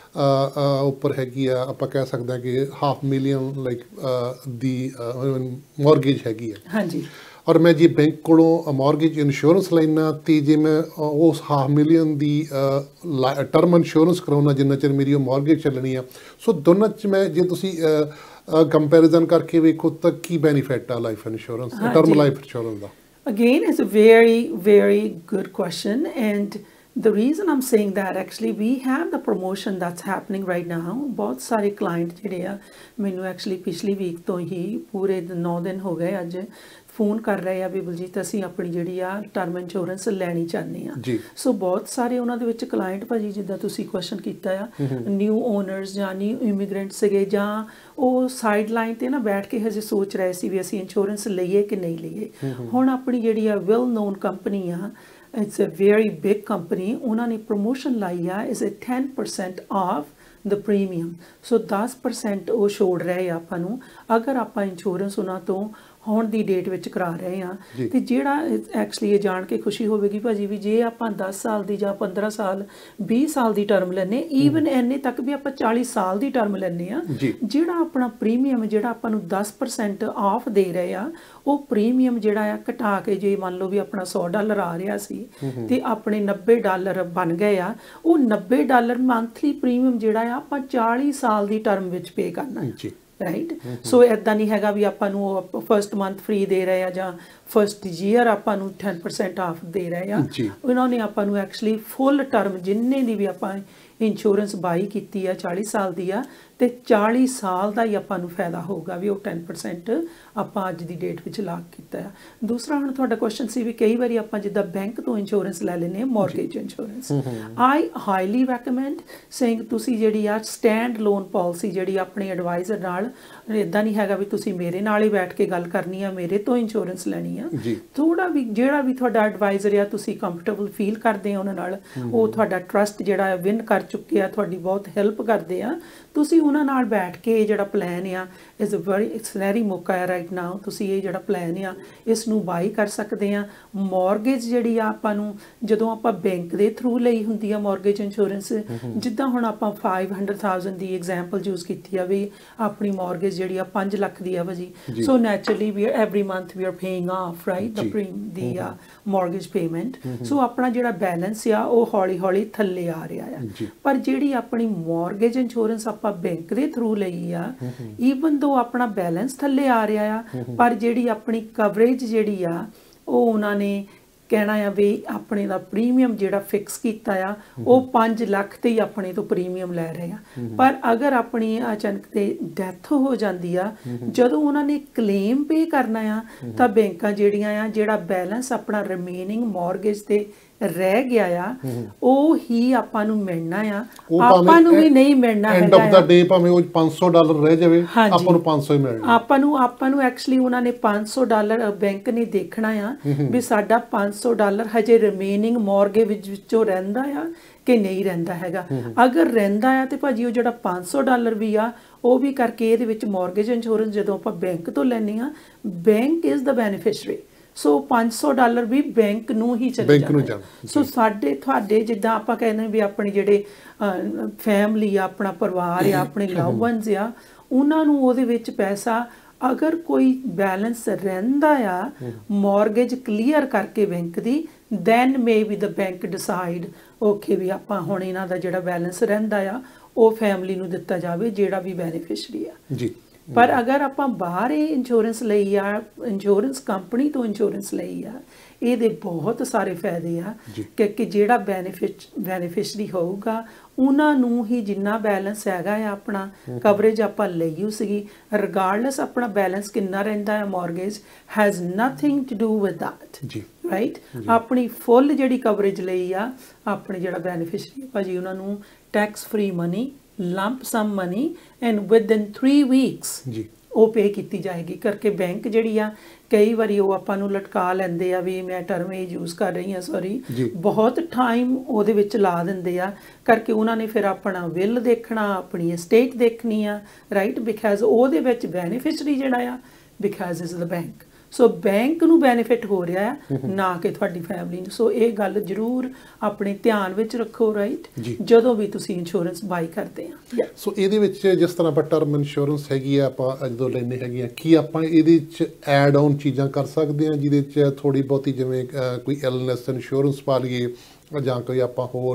ਉੱਪਰ ਹੈਗੀ ਆ, ਆਪਾਂ ਕਹਿ ਸਕਦੇ ਹਾਂ ਕਿ ਹਾਫ ਮਿਲੀਅਨ ਲਾਈਕ ਦੀ ਮੌਰਗੇਜ ਹੈਗੀ ਹੈ ਹਾਂਜੀ, ਔਰ ਮੈਂ ਜੇ ਬੈਂਕ ਕੋਲੋਂ ਮੌਰਗੇਜ ਇੰਸ਼ੋਰੈਂਸ ਲੈਣਾ ਅਤੇ ਜੇ ਮੈਂ ਉਸ ਹਾਫ ਮਿਲੀਅਨ ਦੀ ਟਰਮ ਇੰਸ਼ੋਰੈਂਸ ਕਰਾਉਣਾ ਜਿੰਨਾ ਚਿਰ ਮੇਰੀ ਉਹ ਮੌਰਗੇਜ ਚੱਲਣੀ ਆ, ਸੋ ਦੋਨਾਂ 'ਚ ਮੈਂ ਜੇ ਤੁਸੀਂ ਕੰਪੈਰੀਜ਼ਨ ਕਰਕੇ ਵੇਖੋ ਤਾਂ ਕੀ ਬੈਨੀਫਿਟ ਆ life insurance, term life insurance ਦਾ? Again it's a very very good question and The reason I'm saying that, actually we have the promotion that's happening right now. ਬਹੁਤ ਸਾਰੇ client ਜਿਹੜੇ ਆ ਮੈਨੂੰ actually ਪਿਛਲੀ ਵੀਕ ਤੋਂ ਹੀ ਪੂਰੇ ਨੌ ਦਿਨ ਹੋ ਗਏ ਅੱਜ ਫੋਨ ਕਰ ਰਹੇ ਆ ਵੀ ਬਲਜੀਤ ਅਸੀਂ ਆਪਣੀ ਜਿਹੜੀ ਆ ਟਰਮ ਇੰਸ਼ੋਰੈਂਸ ਲੈਣੀ ਚਾਹੁੰਦੇ ਆ। ਸੋ ਬਹੁਤ ਸਾਰੇ ਉਹਨਾਂ ਦੇ ਵਿੱਚ ਕਲਾਇੰਟ ਭਾਜੀ ਜਿੱਦਾਂ ਤੁਸੀਂ ਕੁਐਸਚਨ ਕੀਤਾ ਆ ਨਿਊ ਓਨਰਸ ਜਾਂ ਨਿਊ ਇਮੀਗ੍ਰੈਂਟ ਸੀਗੇ ਜਾਂ ਉਹ ਸਾਈਡ ਲਾਈਨ ਤੇ ਨਾ ਬੈਠ ਕੇ ਹਜੇ ਸੋਚ ਰਹੇ ਸੀ ਵੀ ਅਸੀਂ ਇੰਸ਼ੋਰੈਂਸ ਲਈਏ ਕਿ ਨਹੀਂ ਲਈਏ। ਹੁਣ ਆਪਣੀ ਜਿਹੜੀ ਆ ਵੈਲ ਨੋਨ ਕੰਪਨੀ ਆ, it's a very big company, ਉਹਨਾਂ ਨੇ ਪ੍ਰੋਮੋਸ਼ਨ ਲਾਈ ਆ is a ten percent off the premium। So ten percent ਉਹ ਛੋੜ ਰਹੇ ਆ ਆਪਾਂ ਨੂੰ ਅਗਰ ਆਪਾਂ ਇੰਸ਼ੋਰੈਂਸ ਉਹਨਾਂ ਤੋਂ ਹੁਣ ਦੀ ਡੇਟ ਵਿੱਚ ਕਰਾ ਰਹੇ ਆ। ਤੇ ਜਿਹੜਾ ਐਕਚੁਅਲੀ ਇਹ ਜਾਣ ਕੇ ਖੁਸ਼ੀ ਹੋਵੇਗੀ ਭਾਜੀ ਵੀ ਜੇ ਆਪਾਂ ਦਸ ਸਾਲ ਦੀ ਜਾਂ ਪੰਦਰਾਂ ਸਾਲ ਵੀਹ ਸਾਲ ਦੀ ਟਰਮ ਲੈਨੇ, ਈਵਨ ਇੰਨੇ ਤੱਕ ਵੀ ਆਪਾਂ ਚਾਲੀ ਸਾਲ ਦੀ ਟਰਮ ਲੈਨੇ ਆ, ਜਿਹੜਾ ਆਪਣਾ ਪ੍ਰੀਮੀਅਮ ਜਿਹੜਾ ਆਪਾਂ ਨੂੰ ten percent ਆਫ ਦੇ ਰਹੇ ਆ ਉਹ ਪ੍ਰੀਮੀਅਮ ਜਿਹੜਾ ਆ ਘਟਾ ਕੇ ਜੇ ਮੰਨ ਲਓ ਵੀ ਆਪਣਾ ਸੌ ਡਾਲਰ ਆ ਰਿਹਾ ਸੀ ਤੇ ਆਪਣੇ ਨੱਬੇ ਡਾਲਰ ਬਣ ਗਏ ਆ, ਉਹ ਨੱਬੇ ਡਾਲਰ ਮੰਥਲੀ ਪ੍ਰੀਮੀਅਮ ਜਿਹੜਾ ਆ ਆਪਾਂ ਚਾਲੀ ਸਾਲ ਦੀ ਟਰਮ ਵਿੱਚ ਪੇ ਕਰਨਾ ਰਾਈਟ। ਸੋ ਇੱਦਾਂ ਨਹੀਂ ਹੈਗਾ ਵੀ ਆਪਾਂ ਨੂੰ ਉਹ ਫਸਟ ਮੰਥ ਫ੍ਰੀ ਦੇ ਰਹੇ ਆ ਜਾਂ ਫਸਟ ਈਅਰ ਆਪਾਂ ਨੂੰ ten percent ਆਫ ਦੇ ਰਹੇ ਆ। ਉਹਨਾਂ ਨੇ ਆਪਾਂ ਨੂੰ ਐਕਚੁਅਲੀ ਫੁੱਲ ਟਰਮ ਜਿੰਨੇ ਦੀ ਵੀ ਆਪਾਂ ਇੰਸ਼ੋਰੈਂਸ ਬਾਈ ਕੀਤੀ ਆ ਚਾਲੀ ਸਾਲ ਦੀ ਆ ਤੇ ਚਾਲੀ ਸਾਲ ਦਾ ਹੀ ਆਪਾਂ ਨੂੰ ਫਾਇਦਾ ਹੋਊਗਾ ਵੀ ਉਹ ten percent ਆਪਾਂ ਅੱਜ ਦੀ ਡੇਟ ਵਿੱਚ ਲਾਗ ਕੀਤਾ ਆ। ਦੂਸਰਾ ਹੁਣ ਤੁਹਾਡਾ ਕੁਐਸਚਨ ਸੀ ਵੀ ਕਈ ਵਾਰੀ ਆਪਾਂ ਜਿੱਦਾਂ ਬੈਂਕ ਤੋਂ ਇੰਸ਼ੋਰੈਂਸ ਲੈ ਲੈਂਦੇ ਆ mortgage insurance, I highly recommend saying ਤੁਸੀਂ ਜਿਹੜੀ ਆ ਸਟੈਂਡ ਲੋਨ ਪਾਲਿਸੀ ਜਿਹੜੀ ਆਪਣੇ ਐਡਵਾਈਜ਼ਰ ਨਾਲ, ਇੱਦਾਂ ਨਹੀਂ ਹੈਗਾ ਵੀ ਤੁਸੀਂ ਮੇਰੇ ਨਾਲ ਹੀ ਬੈਠ ਕੇ ਗੱਲ ਕਰਨੀ ਆ ਮੇਰੇ ਤੋਂ ਇੰਸ਼ੋਰੈਂਸ ਲੈਣੀ ਆ। ਥੋੜਾ ਵੀ ਜਿਹੜਾ ਵੀ ਤੁਹਾਡਾ ਐਡਵਾਈਜ਼ਰ ਆ ਤੁਸੀਂ ਕੰਫਰਟੇਬਲ ਫੀਲ ਕਰਦੇ ਆ ਉਹਨਾਂ ਨਾਲ, ਉਹ ਤੁਹਾਡਾ ਟਰਸਟ ਜਿਹੜਾ ਵਿਨ ਕਰ ਚੁੱਕੇ ਆ, ਤੁਹਾਡੀ ਬਹੁਤ ਹੈਲਪ ਕਰਦੇ ਆ, ਤੁਸੀਂ ਉਹਨਾਂ ਨਾਲ ਬੈਠ ਕੇ ਜਿਹੜਾ ਪਲਾਨ ਆ ਇਜ਼ ਅ ਵੈਰੀ ਇਟਸ ਮੌਕਾ ਹੈ ਰਾਈਟ ਨਾਓ, ਤੁਸੀਂ ਇਹ ਜਿਹੜਾ ਪਲਾਨ ਆ ਇਸ ਨੂੰ ਬਾਈ ਕਰ ਸਕਦੇ ਆ। ਮੌਰਗੇਜ ਜਿਹੜੀ ਆ ਆਪਾਂ ਨੂੰ ਜਦੋਂ ਆਪਾਂ ਬੈਂਕ ਦੇ ਥਰੂ ਲਈ ਹੁੰਦੀ ਆ ਮੌਰਗੇਜ ਇੰਸ਼ੋਰੈਂਸ, ਜਿੱਦਾਂ ਹੁਣ ਆਪਾਂ five hundred thousand ਦੀ ਐਗਜ਼ਾਮਪਲ ਯੂਜ਼ ਕੀਤੀ ਆ ਵੀ ਆਪਣੀ ਮੌਰਗੇਜ ਜਿਹੜੀ ਆ ਪੰਜ ਲੱਖ ਦੀ ਆ ਭਾਜੀ, so naturally we every month we are paying off right the ਪ੍ਰੀਮ ਦੀ ਆ ਮੌਰਗੇਜ ਪੇਮੈਂਟ। ਸੋ ਆਪਣਾ ਜਿਹੜਾ ਬੈਲੈਂਸ ਆ ਉਹ ਹੌਲੀ ਹੌਲੀ ਥੱਲੇ ਆ ਰਿਹਾ ਆ। ਪਰ ਜਿਹੜੀ ਆਪਣੀ ਮੌਰਗੇਜ ਇੰਸ਼ੋਰੈਂਸ ਆਪਾਂ ਬੈਂਕ ਦੇ ਥਰੂ ਲਈ ਆ, ਈਵਨ ਦੋ ਆਪਣਾ ਬੈਲੈਂਸ ਥੱਲੇ ਆ ਰਿਹਾ ਆ, ਪਰ ਜਿਹੜੀ ਆਪਣੀ ਕਵਰੇਜ ਜਿਹੜੀ ਆ ਉਹ ਉਹਨਾਂ ਨੇ ਕਹਿਣਾ ਆ ਵੀ ਆਪਣੇ ਦਾ ਪ੍ਰੀਮੀਅਮ ਜਿਹੜਾ ਫਿਕਸ ਕੀਤਾ ਆ ਉਹ ਪੰਜ ਲੱਖ ਤੇ ਹੀ ਆਪਣੇ ਤੋਂ ਪ੍ਰੀਮੀਅਮ ਲੈ ਰਹੇ ਆ। ਪਰ ਅਗਰ ਆਪਣੀ ਅਚਾਨਕ ਤੇ ਡੈਥ ਹੋ ਜਾਂਦੀ ਆ, ਜਦੋਂ ਉਹਨਾਂ ਨੇ ਕਲੇਮ ਪੇ ਕਰਨਾ ਆ ਤਾਂ ਬੈਂਕਾਂ ਜਿਹੜੀਆਂ ਆ ਜਿਹੜਾ ਬੈਲੈਂਸ ਆਪਣਾ ਰਿਮੇਨਿੰਗ ਮੌਰਗੇਜ ਤੇ ਰਹਿ ਗਿਆ ਆ ਉਹ ਹੀ ਆਪਾਂ ਨੂੰ ਮਿਲਣਾ ਆ, ਆਪਾਂ ਨੂੰ ਵੀ ਨਹੀਂ ਮਿਲਣਾ ਹੈਗਾ। ਐਂਡ ਆਫ ਦਾ ਡੇ ਭਾਵੇਂ ਉਹ ਪੰਜ ਸੌ ਡਾਲਰ ਰਹਿ ਜਾਵੇ ਆਪਾਂ ਨੂੰ ਪੰਜ ਸੌ ਹੀ ਮਿਲਣਾ। ਆਪਾਂ ਨੂੰ ਆਪਾਂ ਨੂੰ ਐਕਚੁਅਲੀ ਉਹਨਾਂ ਨੇ ਪੰਜ ਸੌ ਡਾਲਰ ਬੈਂਕ ਨੇ ਦੇਖਣਾ ਆ ਵੀ ਸਾਡਾ ਪੰਜ ਸੌ ਡਾਲਰ ਹਜੇ ਰਿਮੇਨਿੰਗ ਮੌਰਗੇਜ ਵਿੱਚੋਂ ਰਹਿੰਦਾ ਆ ਕਿ ਨਹੀਂ ਰਹਿੰਦਾ ਹੈਗਾ। ਅਗਰ ਰਹਿੰਦਾ ਆ ਤੇ ਭਾਜੀ ਉਹ ਜਿਹੜਾ ਪੰਜ ਸੌ ਡਾਲਰ ਵੀ ਆ ਉਹ ਵੀ ਕਰਕੇ ਇਹਦੇ ਵਿੱਚ ਮੌਰਗੇਜ ਇੰਸ਼ੋਰੈਂਸ ਜਦੋਂ ਆਪਾਂ ਬੈਂਕ ਤੋਂ ਲੈਂਦੇ ਆ, bank is the beneficiary, so ਪੰਜ ਸੌ ਡਾਲਰ ਵੀ ਬੈਂਕ ਨੂੰ ਹੀ ਚਲੇ ਜਾਂਦਾ। ਸੋ ਸਾਡੇ ਤੁਹਾਡੇ ਜਿੱਦਾਂ ਆਪਾਂ ਕਹਿੰਦੇ ਵੀ ਆਪਣੇ ਜਿਹੜੇ ਫੈਮਿਲੀ ਆ, ਆਪਣਾ ਪਰਿਵਾਰ ਆ, ਆਪਣੇ ਲਵ ਵਨਸ ਆ, ਉਹਨਾਂ ਨੂੰ ਉਹਦੇ ਵਿੱਚ ਪੈਸਾ ਅਗਰ ਕੋਈ ਬੈਲੈਂਸ ਰਹਿੰਦਾ ਆ ਮੌਰਗੇਜ ਕਲੀਅਰ ਕਰਕੇ ਬੈਂਕ ਦੀ, then may be the bank decide okay ਵੀ ਆਪਾਂ ਹੁਣ ਇਹਨਾਂ ਦਾ ਜਿਹੜਾ ਬੈਲੈਂਸ ਰਹਿੰਦਾ ਆ ਉਹ ਫੈਮਿਲੀ ਨੂੰ ਦਿੱਤਾ ਜਾਵੇ ਜਿਹੜਾ ਵੀ ਬੈਨੀਫਿਸ਼ਰੀ ਆ ਜੀ। ਪਰ ਅਗਰ ਆਪਾਂ ਬਾਹਰ ਇਹ ਇੰਸ਼ੋਰੈਂਸ ਲਈ ਆ, ਇੰਸ਼ੋਰੈਂਸ ਕੰਪਨੀ ਤੋਂ ਇੰਸ਼ੋਰੈਂਸ ਲਈ ਆ, ਇਹਦੇ ਬਹੁਤ ਸਾਰੇ ਫਾਇਦੇ ਆ ਕਿ ਜਿਹੜਾ ਬੈਨੀਫਿਟ ਬੈਨੀਫਿਸ਼ਰੀ ਹੋਊਗਾ ਉਹਨਾਂ ਨੂੰ ਹੀ ਜਿੰਨਾ ਬੈਲੈਂਸ ਹੈਗਾ ਆ ਆਪਣਾ ਕਵਰੇਜ ਆਪਾਂ ਲਈ ਸੀਗੀ, ਰਿਗਾਰਡਲੈਸ ਆਪਣਾ ਬੈਲੈਂਸ ਕਿੰਨਾ ਰਹਿੰਦਾ ਹੈ mortgage has nothing to do with that ਜੀ ਰਾਈਟ। ਆਪਣੀ ਫੁੱਲ ਜਿਹੜੀ ਕਵਰੇਜ ਲਈ ਆ ਆਪਣੇ ਜਿਹੜਾ ਬੈਨੀਫਿਸ਼ਰੀ ਭਾਜੀ ਉਹਨਾਂ ਨੂੰ tax free money lump sum money and within three weeks ਜੀ ਉਹ ਪੇ ਕੀਤੀ ਜਾਏਗੀ ਕਰਕੇ। ਬੈਂਕ ਜਿਹੜੀ ਆ ਕਈ ਵਾਰੀ ਉਹ ਆਪਾਂ ਨੂੰ ਲਟਕਾ ਲੈਂਦੇ ਆ ਵੀ ਮੈਂ ਟਰਮ ਇਹ ਯੂਜ਼ ਕਰ ਰਹੀ ਹਾਂ ਸੌਰੀ, ਬਹੁਤ ਟਾਈਮ ਉਹਦੇ ਵਿੱਚ ਲਾ ਦਿੰਦੇ ਆ ਕਰਕੇ ਉਹਨਾਂ ਨੇ ਫਿਰ ਆਪਣਾ ਬਿੱਲ ਦੇਖਣਾ, ਆਪਣੀ estate ਦੇਖਣੀ ਆ ਰਾਈਟ, ਬਿਕਾਜ਼ ਉਹਦੇ ਵਿੱਚ ਬੈਨੀਫਿਸ਼ਰੀ ਜਿਹੜਾ ਆ because is the bank. So bank ਨੂੰ ਬੈਨੀਫਿਟ ਹੋ ਰਿਹਾ ਹੈ ਨਾ ਕਿ ਤੁਹਾਡੀ ਫੈਮਿਲੀ ਨੂੰ। ਸੋ ਇਹ ਗੱਲ ਜ਼ਰੂਰ ਆਪਣੇ ਧਿਆਨ ਵਿੱਚ ਰੱਖੋ ਰਾਈਟ ਜਦੋਂ ਵੀ ਤੁਸੀਂ ਇੰਸ਼ੋਰੈਂਸ ਬਾਈ ਕਰਦੇ ਆ। ਸੋ ਇਹਦੇ ਵਿੱਚ ਜਿਸ ਤਰ੍ਹਾਂ ਆਪਾਂ ਟਰਮ ਇੰਸ਼ੋਰੈਂਸ ਹੈਗੀ ਆ ਆਪਾਂ ਜਦੋਂ ਲੈਂਦੇ ਹੈਗੇ ਆ, ਕੀ ਆਪਾਂ ਇਹਦੇ ਵਿੱਚ ਐਡ ਆਨ ਚੀਜ਼ਾਂ ਕਰ ਸਕਦੇ ਆ ਜਿਹਦੇ ਵਿੱਚ ਥੋੜੀ ਬਹੁਤੀ ਜਿਵੇਂ ਕੋਈ ਇਲਨੈਸ ਇੰਸ਼ੋਰੈਂਸ ਪਾ ਲਈਏ ਜਾਂ ਕੋਈ ਆਪਾਂ ਹੋਰ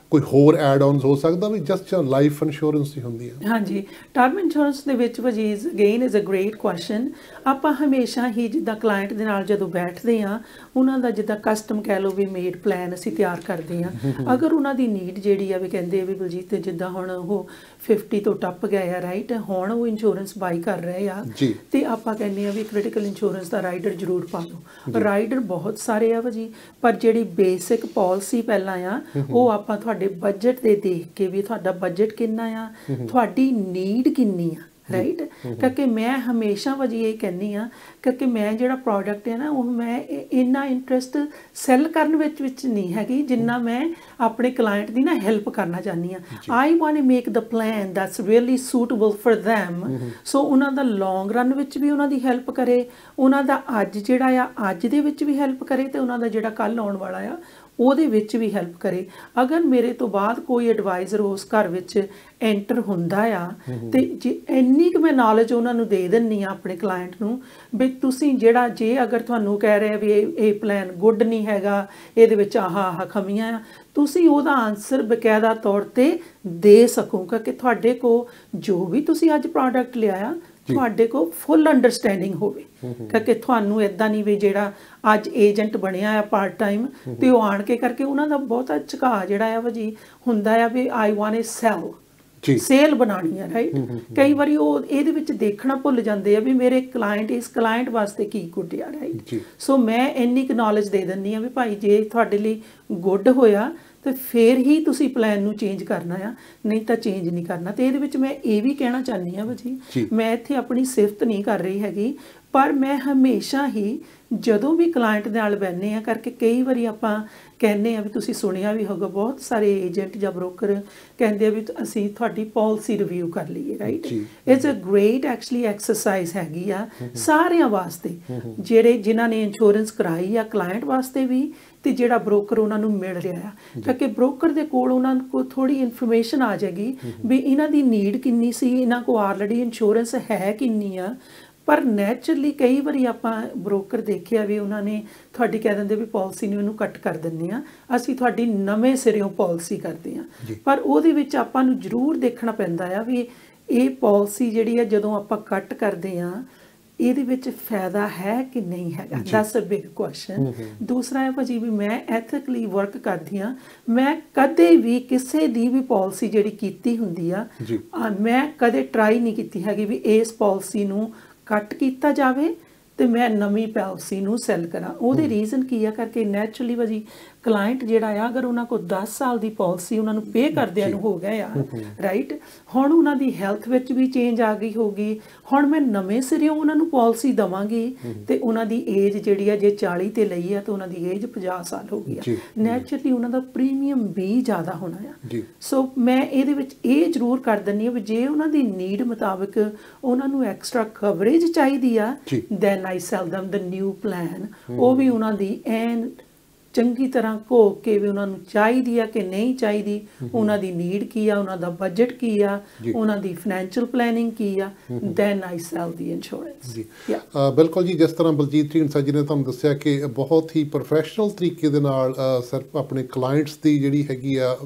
ਕੋਈ ਹੋਰ ਐਡ ਆਨਸ ਹੋ ਸਕਦਾ ਵੀ ਜਸਟ ਲਾਈਫ ਇੰਸ਼ੋਰੈਂਸ ਹੀ ਹੁੰਦੀ ਹੈ? ਹਾਂਜੀ, ਟਰਮ ਇੰਸ਼ੋਰੈਂਸ ਦੇ ਵਿੱਚ ਭਾਜੀ again is a great question. ਆਪਾਂ ਹਮੇਸ਼ਾ ਹੀ ਜਿੱਦਾਂ ਕਲਾਇੰਟ ਦੇ ਨਾਲ ਜਦੋਂ ਬੈਠਦੇ ਹਾਂ ਉਹਨਾਂ ਦਾ ਜਿੱਦਾਂ ਕਸਟਮ ਕਹਿ ਲਓ ਵੀ ਮੇਡ ਪਲਾਨ ਅਸੀਂ ਤਿਆਰ ਕਰਦੇ ਹਾਂ। ਅਗਰ ਉਹਨਾਂ ਦੀ ਨੀਡ ਜਿਹੜੀ ਆ ਵੀ ਕਹਿੰਦੇ ਆ ਵੀ ਬਲਜੀਤ ਜਿੱਦਾਂ ਹੁਣ ਉਹ ਫਿਫਟੀ ਤੋਂ ਟੱਪ ਗਏ ਆ ਰਾਈਟ, ਹੁਣ ਉਹ ਇੰਸ਼ੋਰੈਂਸ ਬਾਈ ਕਰ ਰਹੇ ਆ ਤੇ ਆਪਾਂ ਕਹਿੰਦੇ ਆ ਵੀ ਕ੍ਰਿਟੀਕਲ ਇੰਸ਼ੋਰੈਂਸ ਦਾ ਰਾਈਡਰ ਜ਼ਰੂਰ ਪਾ ਲਓ। ਰਾਈਡਰ ਬਹੁਤ ਸਾਰੇ ਆ ਭਾਜੀ, ਪਰ ਜਿਹੜੀ ਬੇਸਿਕ ਪਾਲਿਸੀ ਪਹਿਲਾਂ ਆ ਉਹ ਆਪਾਂ ਤੁਹਾਡੇ ਬਜਟ ਦੇ ਦੇਖ ਕੇ ਵੀ ਤੁਹਾਡਾ ਬਜਟ ਕਿੰਨਾ ਆ, ਤੁਹਾਡੀ ਨੀਡ ਕਿੰਨੀ ਆ ਰਾਈਟ। ਕਿਉਂਕਿ ਮੈਂ ਹਮੇਸ਼ਾ ਭਾਜੀ ਇਹ ਕਹਿੰਦੀ ਹਾਂ ਕਿਉਂਕਿ ਮੈਂ ਜਿਹੜਾ ਪ੍ਰੋਡਕਟ ਹੈ ਨਾ ਉਹ ਮੈਂ ਇੰਨਾ ਇੰਟਰਸਟ ਸੈੱਲ ਕਰਨ ਵਿੱਚ ਵਿੱਚ ਨਹੀਂ ਹੈਗੀ ਜਿੰਨਾ ਮੈਂ ਆਪਣੇ ਕਲਾਇੰਟ ਦੀ ਨਾ ਹੈਲਪ ਕਰਨਾ ਚਾਹੁੰਦੀ ਹਾਂ। I want to make the plan that's really suitable for them, so ਉਹਨਾਂ ਦਾ ਲੌਂਗ ਰਨ ਵਿੱਚ ਵੀ ਉਹਨਾਂ ਦੀ ਹੈਲਪ ਕਰੇ, ਉਹਨਾਂ ਦਾ ਅੱਜ ਜਿਹੜਾ ਆ ਅੱਜ ਦੇ ਵਿੱਚ ਵੀ ਹੈਲਪ ਕਰੇ ਤੇ ਉਹਨਾਂ ਦਾ ਜਿਹੜਾ ਕੱਲ੍ਹ ਆਉਣ ਵਾਲਾ ਆ ਉਹਦੇ ਵਿੱਚ ਵੀ ਹੈਲਪ ਕਰੇ। ਅਗਰ ਮੇਰੇ ਤੋਂ ਬਾਅਦ ਕੋਈ ਐਡਵਾਈਜ਼ਰ ਉਸ ਘਰ ਵਿੱਚ ਐਂਟਰ ਹੁੰਦਾ ਆ ਤੇ ਜੇ ਇੰਨੀ ਕੁ ਮੈਂ ਨੌਲੇਜ ਉਹਨਾਂ ਨੂੰ ਦੇ ਦਿੰਦੀ ਆ ਆਪਣੇ ਕਲਾਇੰਟ ਨੂੰ ਵੀ ਤੁਸੀਂ ਜਿਹੜਾ ਜੇ ਅਗਰ ਤੁਹਾਨੂੰ ਕਹਿ ਰਿਹਾ ਵੀ ਇਹ ਇਹ ਪਲਾਨ ਗੁੱਡ ਨਹੀਂ ਹੈਗਾ, ਇਹਦੇ ਵਿੱਚ ਆਹ ਆਹ ਖਮੀਆਂ ਆ, ਤੁਸੀਂ ਉਹਦਾ ਆਨਸਰ ਬਕਾਇਦਾ ਤੌਰ ਤੇ ਦੇ ਸਕੋਗੇ ਕਿ ਤੁਹਾਡੇ ਕੋਲ ਜੋ ਵੀ ਤੁਸੀਂ ਅੱਜ ਪ੍ਰੋਡਕਟ ਲਿਆਇਆ ਤੁਹਾਡੇ ਕੋਲ ਫੁੱਲ ਅੰਡਰਸਟੈਂਡਿੰਗ ਹੋਵੇ। ਕਿਉਂਕਿ ਤੁਹਾਨੂੰ ਇੱਦਾਂ ਨਹੀਂ ਵੀ ਜਿਹੜਾ ਅੱਜ ਏਜੰਟ ਬਣਿਆ ਆ ਪਾਰਟ ਟਾਈਮ ਤੇ ਉਹ ਆਣ ਕੇ ਕਰਕੇ ਉਹਨਾਂ ਦਾ ਬਹੁਤਾ ਝੁਕਾਅ ਜਿਹੜਾ ਆ ਭਾਜੀ ਹੁੰਦਾ ਆ ਵੀ I want to sell sale ਬਣਾਉਣੀ ਆ ਰਾਈਟ। ਕਈ ਵਾਰੀ ਉਹ ਇਹਦੇ ਵਿੱਚ ਦੇਖਣਾ ਭੁੱਲ ਜਾਂਦੇ ਆ ਵੀ ਮੇਰੇ ਕਲਾਇੰਟ ਇਸ ਕਲਾਇੰਟ ਵਾਸਤੇ ਕੀ ਗੁੱਡ ਆ ਰਾਈਟ। ਸੋ ਮੈਂ ਇੰਨੀ ਕੁ ਨੌਲੇਜ ਦੇ ਦਿੰਦੀ ਆ ਵੀ ਭਾਈ ਜੇ ਤੁਹਾਡੇ ਲਈ ਗੁੱਡ ਹੋਇਆ ਤੇ ਫਿਰ ਹੀ ਤੁਸੀਂ ਪਲਾਨ ਨੂੰ ਚੇਂਜ ਕਰਨਾ ਆ, ਨਹੀਂ ਤਾਂ ਚੇਂਜ ਨਹੀਂ ਕਰਨਾ। ਤੇ ਇਹਦੇ ਵਿੱਚ ਮੈਂ ਇਹ ਵੀ ਕਹਿਣਾ ਚਾਹੁੰਦੀ ਹਾਂ ਭਾਜੀ, ਮੈਂ ਇੱਥੇ ਆਪਣੀ ਸਿਫਤ ਨਹੀਂ ਕਰ ਰਹੀ ਹੈਗੀ, ਪਰ ਮੈਂ ਹਮੇਸ਼ਾ ਹੀ ਜਦੋਂ ਵੀ ਕਲਾਇੰਟ ਦੇ ਨਾਲ ਬੈਠਦੇ ਆ ਕਰਕੇ ਕਈ ਵਾਰੀ ਆਪਾਂ ਕਹਿੰਦੇ ਆ ਵੀ ਤੁਸੀਂ ਸੁਣਿਆ ਵੀ ਹੋਗਾ ਬਹੁਤ ਸਾਰੇ ਏਜੰਟ ਜਾਂ ਬ੍ਰੋਕਰ ਕਹਿੰਦੇ ਆ ਵੀ ਅਸੀਂ ਤੁਹਾਡੀ ਪਾਲਿਸੀ ਰਿਵਿਊ ਕਰ ਲਈਏ right. It's a great actually exercise ਹੈਗੀ ਆ ਸਾਰਿਆਂ ਵਾਸਤੇ, ਜਿਹੜੇ ਜਿਨ੍ਹਾਂ ਨੇ ਇੰਸ਼ੋਰੈਂਸ ਕਰਾਈ ਆ ਕਲਾਇੰਟ ਵਾਸਤੇ ਵੀ ਤੇ ਜਿਹੜਾ ਬ੍ਰੋਕਰ ਉਹਨਾਂ ਨੂੰ ਮਿਲ ਰਿਹਾ ਆ। ਕਿਉਂਕਿ ਬ੍ਰੋਕਰ ਦੇ ਕੋਲ ਉਹਨਾਂ ਕੋਲ ਥੋੜੀ ਇਨਫੋਰਮੇਸ਼ਨ ਆ ਜਾਏਗੀ ਵੀ ਇਹਨਾਂ ਦੀ ਨੀਡ ਕਿੰਨੀ ਸੀ, ਇਹਨਾਂ ਕੋਲ ਆਲਰੇਡੀ ਇੰਸ਼ੋਰੈਂਸ ਹੈ ਕਿੰਨੀ ਆ। ਪਰ ਨੈਚੁਰਲੀ ਕਈ ਵਾਰੀ ਆਪਾਂ ਬ੍ਰੋਕਰ ਦੇਖਿਆ ਵੀ ਉਹਨਾਂ ਨੇ ਤੁਹਾਡੀ ਕਹਿ ਦਿੰਦੇ ਵੀ ਪਾਲਿਸੀ ਨੂੰ ਇਹਨੂੰ ਕੱਟ ਕਰ ਦਿੰਦੇ ਆ, ਅਸੀਂ ਤੁਹਾਡੀ ਨਵੇਂ ਸਿਰਿਓਂ ਪਾਲਿਸੀ ਕਰਦੇ ਆ। ਪਰ ਉਹਦੇ ਵਿੱਚ ਆਪਾਂ ਨੂੰ ਜ਼ਰੂਰ ਦੇਖਣਾ ਪੈਂਦਾ ਆ ਵੀ ਇਹ ਪਾਲਿਸੀ ਜਿਹੜੀ ਆ ਜਦੋਂ ਆਪਾਂ ਕੱਟ ਕਰਦੇ ਆ ਇਹਦੇ ਵਿੱਚ ਫਾਇਦਾ ਹੈ ਕਿ ਨਹੀਂ ਹੈਗਾ, ਦੈਟਸ ਅ ਬਿਗ ਕੁਐਸਚਨ। ਦੂਸਰਾ ਹੈ ਭਾਜੀ ਵੀ ਮੈਂ ਐਥਿਕਲੀ ਵਰਕ ਕਰਦੀ ਹਾਂ, ਮੈਂ ਕਦੇ ਵੀ ਕਿਸੇ ਦੀ ਵੀ ਪਾਲਿਸੀ ਜਿਹੜੀ ਕੀਤੀ ਹੁੰਦੀ ਆ ਮੈਂ ਕਦੇ ਟਰਾਈ ਨਹੀਂ ਕੀਤੀ ਹੈਗੀ ਵੀ ਇਸ ਪਾਲਿਸੀ ਨੂੰ ਕੱਟ ਕੀਤਾ ਜਾਵੇ ਤੇ ਮੈਂ ਨਵੀਂ ਪਾਲਿਸੀ ਨੂੰ ਸੈੱਲ ਕਰਾਂ। ਉਹਦੇ ਰੀਜ਼ਨ ਕੀ ਆ ਕਰਕੇ ਨੈਚੁਰਲੀ ਭਾਜੀ ਕਲਾਇੰਟ ਜਿਹੜਾ ਆ ਅਗਰ ਉਹਨਾਂ ਕੋਲ ਦਸ ਸਾਲ ਦੀ ਪਾਲਿਸੀ ਉਹਨਾਂ ਨੂੰ ਪੇ ਕਰਦਿਆਂ ਨੂੰ ਹੋ ਗਿਆ ਆ ਰਾਈਟ, ਹੁਣ ਉਹਨਾਂ ਦੀ ਹੈਲਥ ਵਿੱਚ ਵੀ ਚੇਂਜ ਆ ਗਈ ਹੋਗੀ, ਹੁਣ ਮੈਂ ਨਵੇਂ ਸਿਰਿਓਂ ਉਹਨਾਂ ਨੂੰ ਪਾਲਿਸੀ ਦੇਵਾਂਗੀ ਤੇ ਉਹਨਾਂ ਦੀ ਏਜ ਜਿਹੜੀ ਆ ਜੇ ਚਾਲੀ ਤੇ ਲਈ ਆ ਤਾਂ ਉਹਨਾਂ ਦੀ ਏਜ ਪੰਜਾਹ ਸਾਲ ਹੋ ਗਈ ਆ, ਨੈਚੁਰਲੀ ਉਹਨਾਂ ਦਾ ਪ੍ਰੀਮੀਅਮ ਵੀ ਜ਼ਿਆਦਾ ਹੋਣਾ ਆ। ਸੋ ਮੈਂ ਇਹਦੇ ਵਿੱਚ ਇਹ ਜ਼ਰੂਰ ਕਰ ਦਿੰਦੀ ਹਾਂ ਵੀ ਜੇ ਉਹਨਾਂ ਦੀ ਨੀਡ ਮੁਤਾਬਕ ਉਹਨਾਂ ਨੂੰ ਐਕਸਟਰਾ ਕਵਰੇਜ ਚਾਹੀਦੀ ਆ then I sell them the new plan, ਉਹ ਵੀ ਉਹਨਾਂ ਦੀ ਐਨ ਚੰਗੀ ਤਰ੍ਹਾਂ ਘੋਖ ਕੇ ਵੀ ਉਹਨਾਂ ਨੂੰ ਚਾਹੀਦੀ ਆ ਕਿ ਨਹੀਂ ਚਾਹੀਦੀ, ਉਹਨਾਂ ਦੀ ਨੀਡ ਕੀ ਆ, ਉਹਨਾਂ ਦਾ ਬਜਟ ਕੀ ਆ, ਉਹਨਾਂ ਦੀ ਫਾਈਨੈਂਸ਼ੀਅਲ ਪਲੈਨਿੰਗ ਕੀ ਆ, then I sell the insurance. ਬਿਲਕੁਲ ਜੀ, ਜਿਸ ਤਰ੍ਹਾਂ ਬਲਜੀਤ ਢੀਂਡਸਾ ਜੀ ਨੇ ਤੁਹਾਨੂੰ ਦੱਸਿਆ ਕਿ ਬਹੁਤ ਹੀ ਪ੍ਰੋਫੈਸ਼ਨਲ ਤਰੀਕੇ ਦੇ ਨਾਲ ਸਿਰਫ ਆਪਣੇ ਕਲਾਇੰਟਸ ਦੀ ਜਿਹੜੀ ਹੈਗੀ ਆ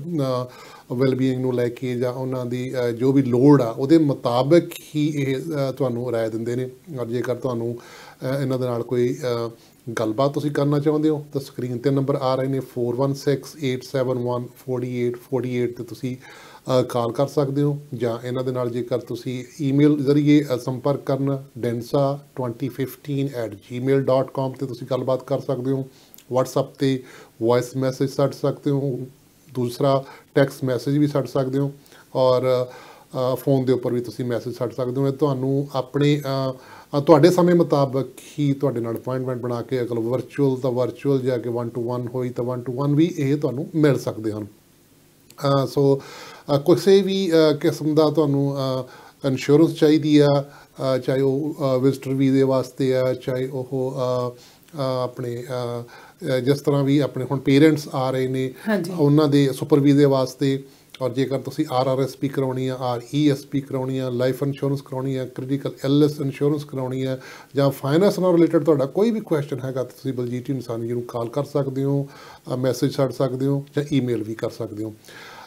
ਵੈਲਬੀਇੰਗ ਨੂੰ ਲੈ ਕੇ ਜਾਂ ਉਹਨਾਂ ਦੀ ਜੋ ਵੀ ਲੋੜ ਆ ਉਹਦੇ ਮੁਤਾਬਕ ਹੀ ਇਹ ਤੁਹਾਨੂੰ ਰਾਏ ਦਿੰਦੇ ਨੇ। ਔਰ ਜੇਕਰ ਤੁਹਾਨੂੰ ਇਹਨਾਂ ਦੇ ਨਾਲ ਕੋਈ ਗੱਲਬਾਤ ਤੁਸੀਂ ਕਰਨਾ ਚਾਹੁੰਦੇ ਹੋ ਤਾਂ ਸਕਰੀਨ 'ਤੇ ਨੰਬਰ ਆ ਰਹੇ ਨੇ four one six eight seven one forty eight forty eight 'ਤੇ ਤੁਸੀਂ ਕਾਲ ਕਰ ਸਕਦੇ ਹੋ, ਜਾਂ ਇਹਨਾਂ ਦੇ ਨਾਲ ਜੇਕਰ ਤੁਸੀਂ ਈਮੇਲ ਜ਼ਰੀਏ ਸੰਪਰਕ ਕਰਨਾ ਡੈਂਸਾ twenty fifteen at Gmail dot com 'ਤੇ ਤੁਸੀਂ ਗੱਲਬਾਤ ਕਰ ਸਕਦੇ ਹੋ। ਵਟਸਐਪ 'ਤੇ ਵੋਇਸ ਮੈਸੇਜ ਛੱਡ ਸਕਦੇ ਹੋ, ਦੂਸਰਾ ਟੈਕਸਟ ਮੈਸੇਜ ਵੀ ਛੱਡ ਸਕਦੇ ਹੋ, ਔਰ ਫ਼ੋਨ ਦੇ ਉੱਪਰ ਵੀ ਤੁਸੀਂ ਮੈਸੇਜ ਛੱਡ ਸਕਦੇ ਹੋ। ਤੁਹਾਨੂੰ ਆਪਣੇ ਤੁਹਾਡੇ ਸਮੇਂ ਮੁਤਾਬਕ ਹੀ ਤੁਹਾਡੇ ਨਾਲ ਅਪੁਆਇੰਟਮੈਂਟ ਬਣਾ ਕੇ ਅਗਰ ਵਰਚੁਅਲ ਤਾਂ ਵਰਚੁਅਲ ਜਾ ਕੇ ਵਨ ਟੂ ਵਨ ਹੋਈ ਤਾਂ ਵਨ ਟੂ ਵਨ ਵੀ ਇਹ ਤੁਹਾਨੂੰ ਮਿਲ ਸਕਦੇ ਹਨ। ਸੋ ਕਿਸੇ ਵੀ ਕਿਸਮ ਦਾ ਤੁਹਾਨੂੰ ਇੰਸ਼ੋਰੈਂਸ ਚਾਹੀਦੀ ਆ, ਚਾਹੇ ਉਹ ਵਿਜ਼ਟਰ ਵੀਜ਼ੇ ਵਾਸਤੇ ਆ, ਚਾਹੇ ਉਹ ਆਪਣੇ ਜਿਸ ਤਰ੍ਹਾਂ ਵੀ ਆਪਣੇ ਹੁਣ ਪੇਰੈਂਟਸ ਆ ਰਹੇ ਨੇ ਉਹਨਾਂ ਦੇ ਸੁਪਰ ਵੀਜ਼ੇ ਵਾਸਤੇ, ਔਰ ਜੇਕਰ ਤੁਸੀਂ ਆਰ ਆਰ ਐਸ ਪੀ ਕਰਾਉਣੀ ਆ, ਆਰ ਈ ਐਸ ਪੀ ਕਰਾਉਣੀ ਆ, ਲਾਈਫ ਇੰਸ਼ੋਰੈਂਸ ਕਰਾਉਣੀ ਆ, ਕ੍ਰਿਟੀਕਲ ਇਲਨੈਸ ਇੰਸ਼ੋਰੈਂਸ ਕਰਾਉਣੀ ਆ, ਜਾਂ ਫਾਈਨੈਂਸ ਨਾਲ ਰਿਲੇਟਡ ਤੁਹਾਡਾ ਕੋਈ ਵੀ ਕੁਐਸਚਨ ਹੈਗਾ ਤਾਂ ਤੁਸੀਂ ਬਲਜੀਤ ਇਨਸਾਨੀ ਜੀ ਨੂੰ ਕਾਲ ਕਰ ਸਕਦੇ ਹੋ, ਮੈਸੇਜ ਛੱਡ ਸਕਦੇ ਹੋ, ਜਾਂ ਈਮੇਲ ਵੀ ਕਰ ਸਕਦੇ ਹੋ।